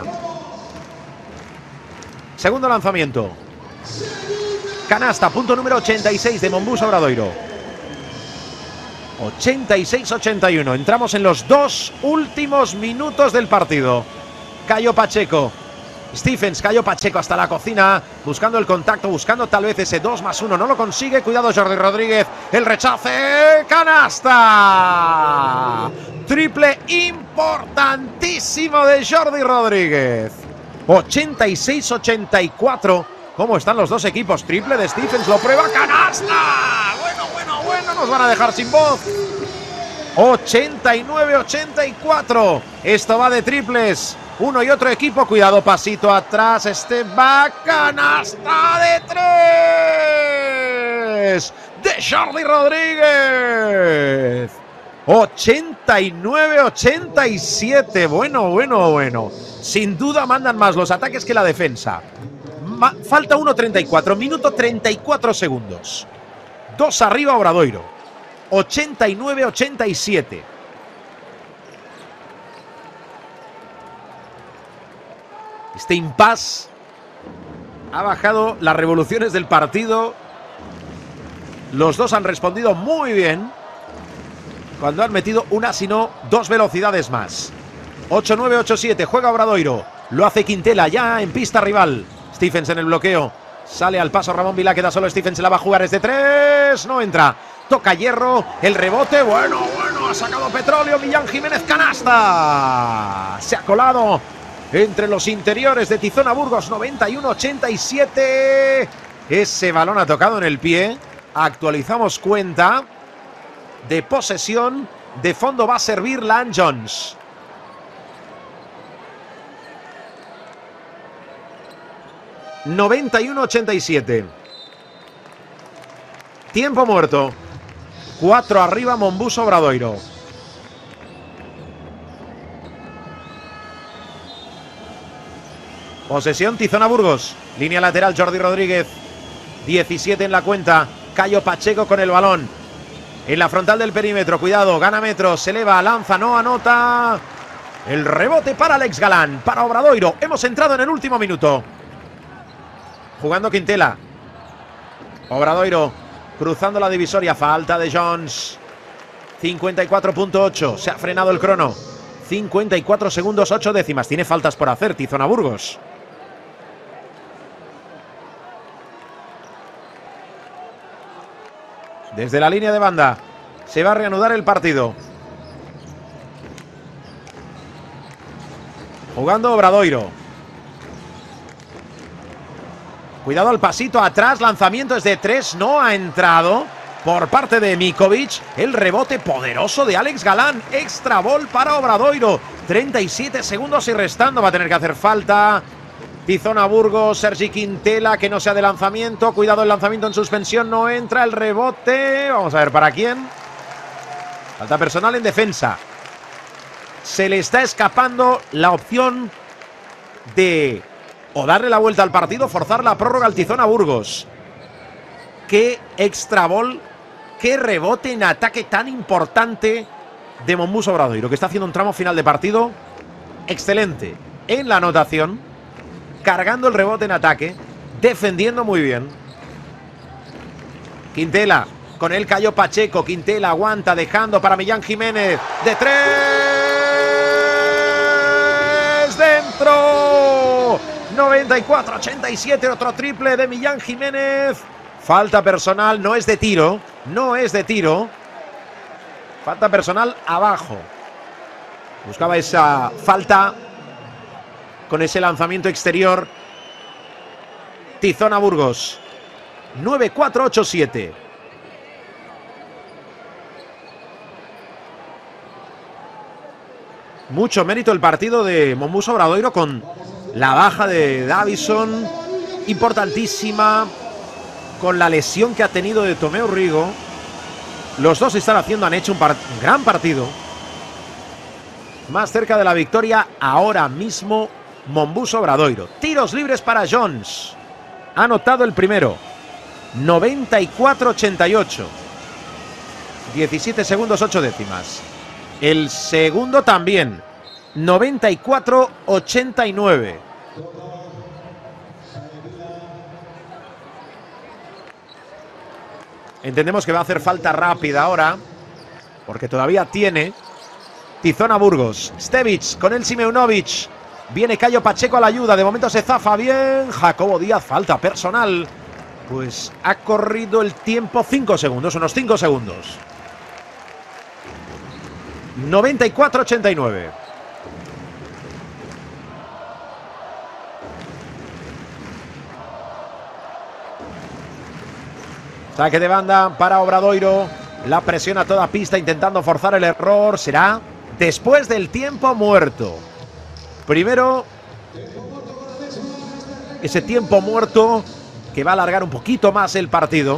Segundo lanzamiento. Canasta, punto número 86 de Monbus Obradoiro. 86-81. Entramos en los 2 últimos minutos del partido. Caio Pacheco. Stephens, Caio Pacheco hasta la cocina, buscando el contacto, buscando tal vez ese 2+1. No lo consigue. Cuidado Jordi Rodríguez. El rechace. ¡Canasta! Triple importantísimo de Jordi Rodríguez. 86-84. ¿Cómo están los dos equipos? Triple de Stephens, lo prueba, ¡canasta! Bueno, nos van a dejar sin voz. 89-84. Esto va de triples. Uno y otro equipo. Cuidado, pasito atrás. Este va, canasta de 3 de Jordi Rodríguez. 89-87. Bueno. Sin duda mandan más los ataques que la defensa. Falta 1.34, minuto 34 segundos. 2 arriba Obradoiro. 89-87. Este impasse ha bajado las revoluciones del partido. Los dos han respondido muy bien cuando han metido una, sino 2 velocidades más. 8-9-8-7, juega Obradoiro. Lo hace Quintela ya en pista rival. Stephens en el bloqueo. Sale al paso Ramón Vilá, queda solo Stephens, se la va a jugar desde 3. No entra. Toca Hierro. El rebote. Bueno. Ha sacado Petróleo. Millán Jiménez, canasta. Se ha colado entre los interiores de Tizona Burgos. 91-87. Ese balón ha tocado en el pie. Actualizamos cuenta de posesión. De fondo va a servir Lan Jones. ...91-87... Tiempo muerto. 4 arriba Monbus Obradoiro. Posesión Tizona Burgos. Línea lateral Jordi Rodríguez. 17 en la cuenta. Caio Pacheco con el balón. En la frontal del perímetro. Cuidado, gana metros. Se eleva, lanza, no anota. El rebote para Alex Galán. Para Obradoiro. Hemos entrado en el último minuto. Jugando Quintela. Obradoiro cruzando la divisoria. Falta de Jones. 54.8. Se ha frenado el crono. 54 segundos 8 décimas. Tiene faltas por hacer Tizona Burgos. Desde la línea de banda se va a reanudar el partido. Jugando Obradoiro. Cuidado al pasito atrás, lanzamiento es de 3, no ha entrado por parte de Mikovic. El rebote poderoso de Alex Galán, extra ball para Obradoiro. 37 segundos y restando, va a tener que hacer falta Tizona Burgos. Sergi Quintela, que no sea de lanzamiento. Cuidado, el lanzamiento en suspensión, no entra el rebote. Vamos a ver para quién. Falta personal en defensa. Se le está escapando la opción de o darle la vuelta al partido, forzar la prórroga al Tizona Burgos. Qué extra ball, qué rebote en ataque tan importante de Monbus Obradoiro, que está haciendo un tramo final de partido excelente en la anotación, cargando el rebote en ataque, defendiendo muy bien. Quintela, con él Caio Pacheco. Quintela aguanta, dejando para Millán Jiménez. De 3. ¡Dentro! 94-87, otro triple de Millán Jiménez. Falta personal, no es de tiro. No es de tiro. Falta personal abajo. Buscaba esa falta con ese lanzamiento exterior. Tizona Burgos. 9-4-8-7. Mucho mérito el partido de Mombuso Obradoiro con la baja de Davison. Importantísima. Con la lesión que ha tenido de Tomeu Rigo. Los dos han hecho un gran partido. Más cerca de la victoria ahora mismo Mombuso Obradoiro. Tiros libres para Jones. Ha anotado el primero. 94-88. 17 segundos 8 décimas. El segundo también. 94-89. Entendemos que va a hacer falta rápida ahora, porque todavía tiene. Tizona Burgos. Stevic con el Simeunovic. Viene Cayo Pacheco a la ayuda. De momento se zafa bien. Jacobo Díaz, falta personal. Pues ha corrido el tiempo 5 segundos, unos 5 segundos. 94-89. Saque de banda para Obradoiro. La presión a toda pista intentando forzar el error. Será después del tiempo muerto. Primero, ese tiempo muerto que va a alargar un poquito más el partido.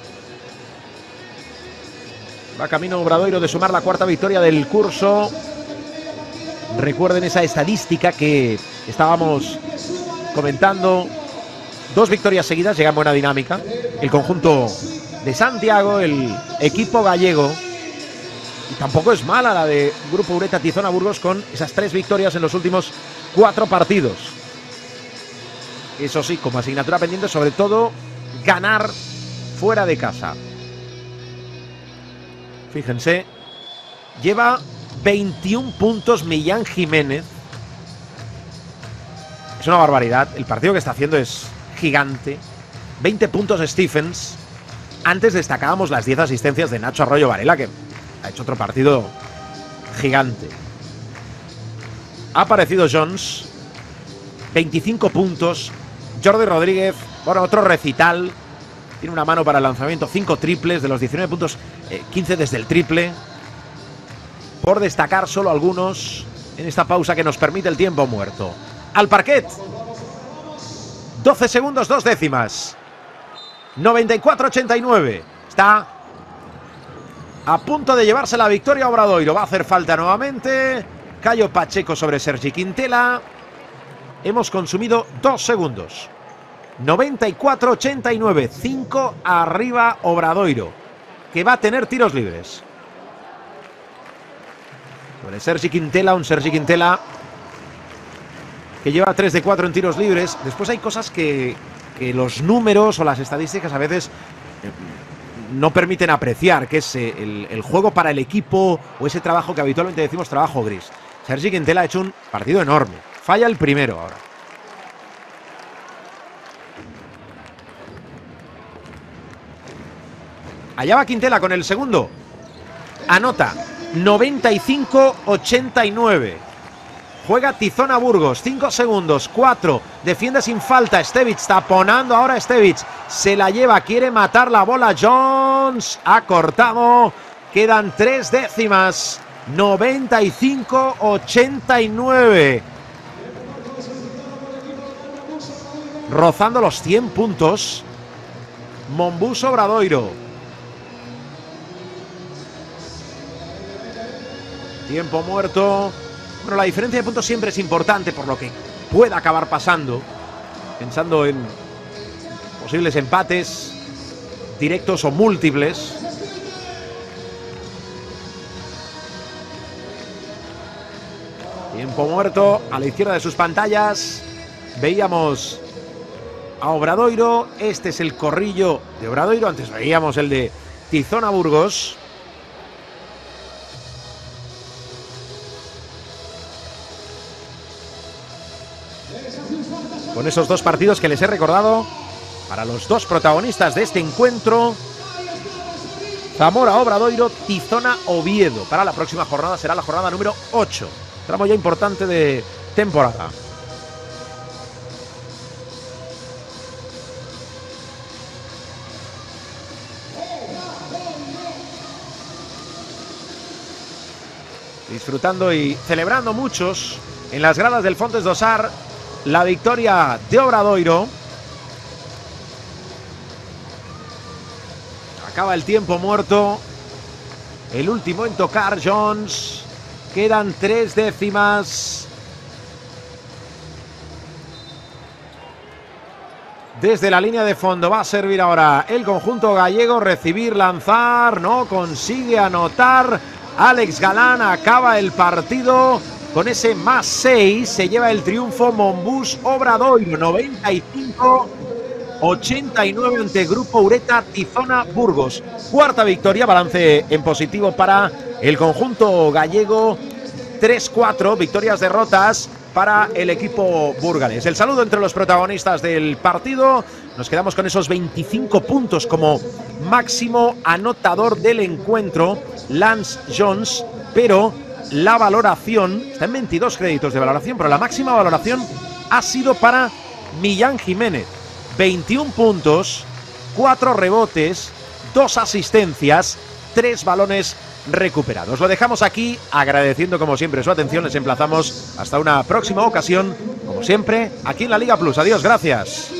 Va camino Obradoiro de sumar la cuarta victoria del curso. Recuerden esa estadística que estábamos comentando. 2 victorias seguidas, llega en buena dinámica. El conjunto de Santiago, el equipo gallego. Y tampoco es mala la de Grupo Ureta Tizona Burgos con esas 3 victorias en los últimos 4 partidos. Eso sí, como asignatura pendiente, sobre todo ganar fuera de casa. Fíjense, lleva 21 puntos Millán Jiménez. Es una barbaridad. El partido que está haciendo es gigante. 20 puntos Stephens. Antes destacábamos las 10 asistencias de Nacho Arroyo Varela, que ha hecho otro partido gigante. Ha aparecido Jones. 25 puntos. Jordi Rodríguez, bueno, otro recital. Tiene una mano para el lanzamiento. 5 triples de los 19 puntos. 15 desde el triple. Por destacar solo algunos en esta pausa que nos permite el tiempo muerto. Al parquet. 12 segundos 2 décimas. 94-89. Está a punto de llevarse la victoria Obradoiro. Va a hacer falta nuevamente. Cayo Pacheco sobre Sergi Quintela. Hemos consumido 2 segundos. 94-89. 5 arriba Obradoiro, que va a tener tiros libres. Sobre Sergi Quintela, un Sergi Quintela que lleva 3 de 4 en tiros libres. Después hay cosas que los números o las estadísticas a veces no permiten apreciar, que es el juego para el equipo o ese trabajo que habitualmente decimos trabajo gris. Sergi Quintela ha hecho un partido enorme. Falla el primero ahora. Allá va Quintela con el segundo. Anota. 95-89. Juega Tizona Burgos. 5 segundos. 4. Defiende sin falta. Stevic taponando ahora. Stevic se la lleva. Quiere matar la bola. Jones ha cortado. Quedan 3 décimas. 95-89. Rozando los 100 puntos. Mombuso Obradoiro. Tiempo muerto. Bueno, la diferencia de puntos siempre es importante por lo que pueda acabar pasando. Pensando en posibles empates directos o múltiples. Tiempo muerto. A la izquierda de sus pantallas veíamos a Obradoiro. Este es el corrillo de Obradoiro. Antes veíamos el de Tizona Burgos. Con esos 2 partidos que les he recordado para los dos protagonistas de este encuentro. Zamora Obradoiro, Tizona Oviedo. Para la próxima jornada será la jornada número 8. Tramo ya importante de temporada. Disfrutando y celebrando muchos en las gradas del Fontes do Sar la victoria de Obradoiro. Acaba el tiempo muerto. El último en tocar, Jones. Quedan 3 décimas. Desde la línea de fondo va a servir ahora el conjunto gallego. Recibir, lanzar. No consigue anotar. Alex Galán acaba el partido con ese +6. Se lleva el triunfo Monbus Obradoiro. 95-89 ante Grupo Ureta Tizona Burgos. Cuarta victoria, balance en positivo para el conjunto gallego. 3-4 victorias, derrotas para el equipo burgalés. El saludo entre los protagonistas del partido. Nos quedamos con esos 25 puntos como máximo anotador del encuentro, Lance Jones, pero la valoración, está en 22 créditos de valoración, pero la máxima valoración ha sido para Millán Jiménez. 21 puntos, 4 rebotes, 2 asistencias, 3 balones recuperados. Lo dejamos aquí, agradeciendo como siempre su atención. Les emplazamos hasta una próxima ocasión, como siempre, aquí en la Liga Plus. Adiós, gracias.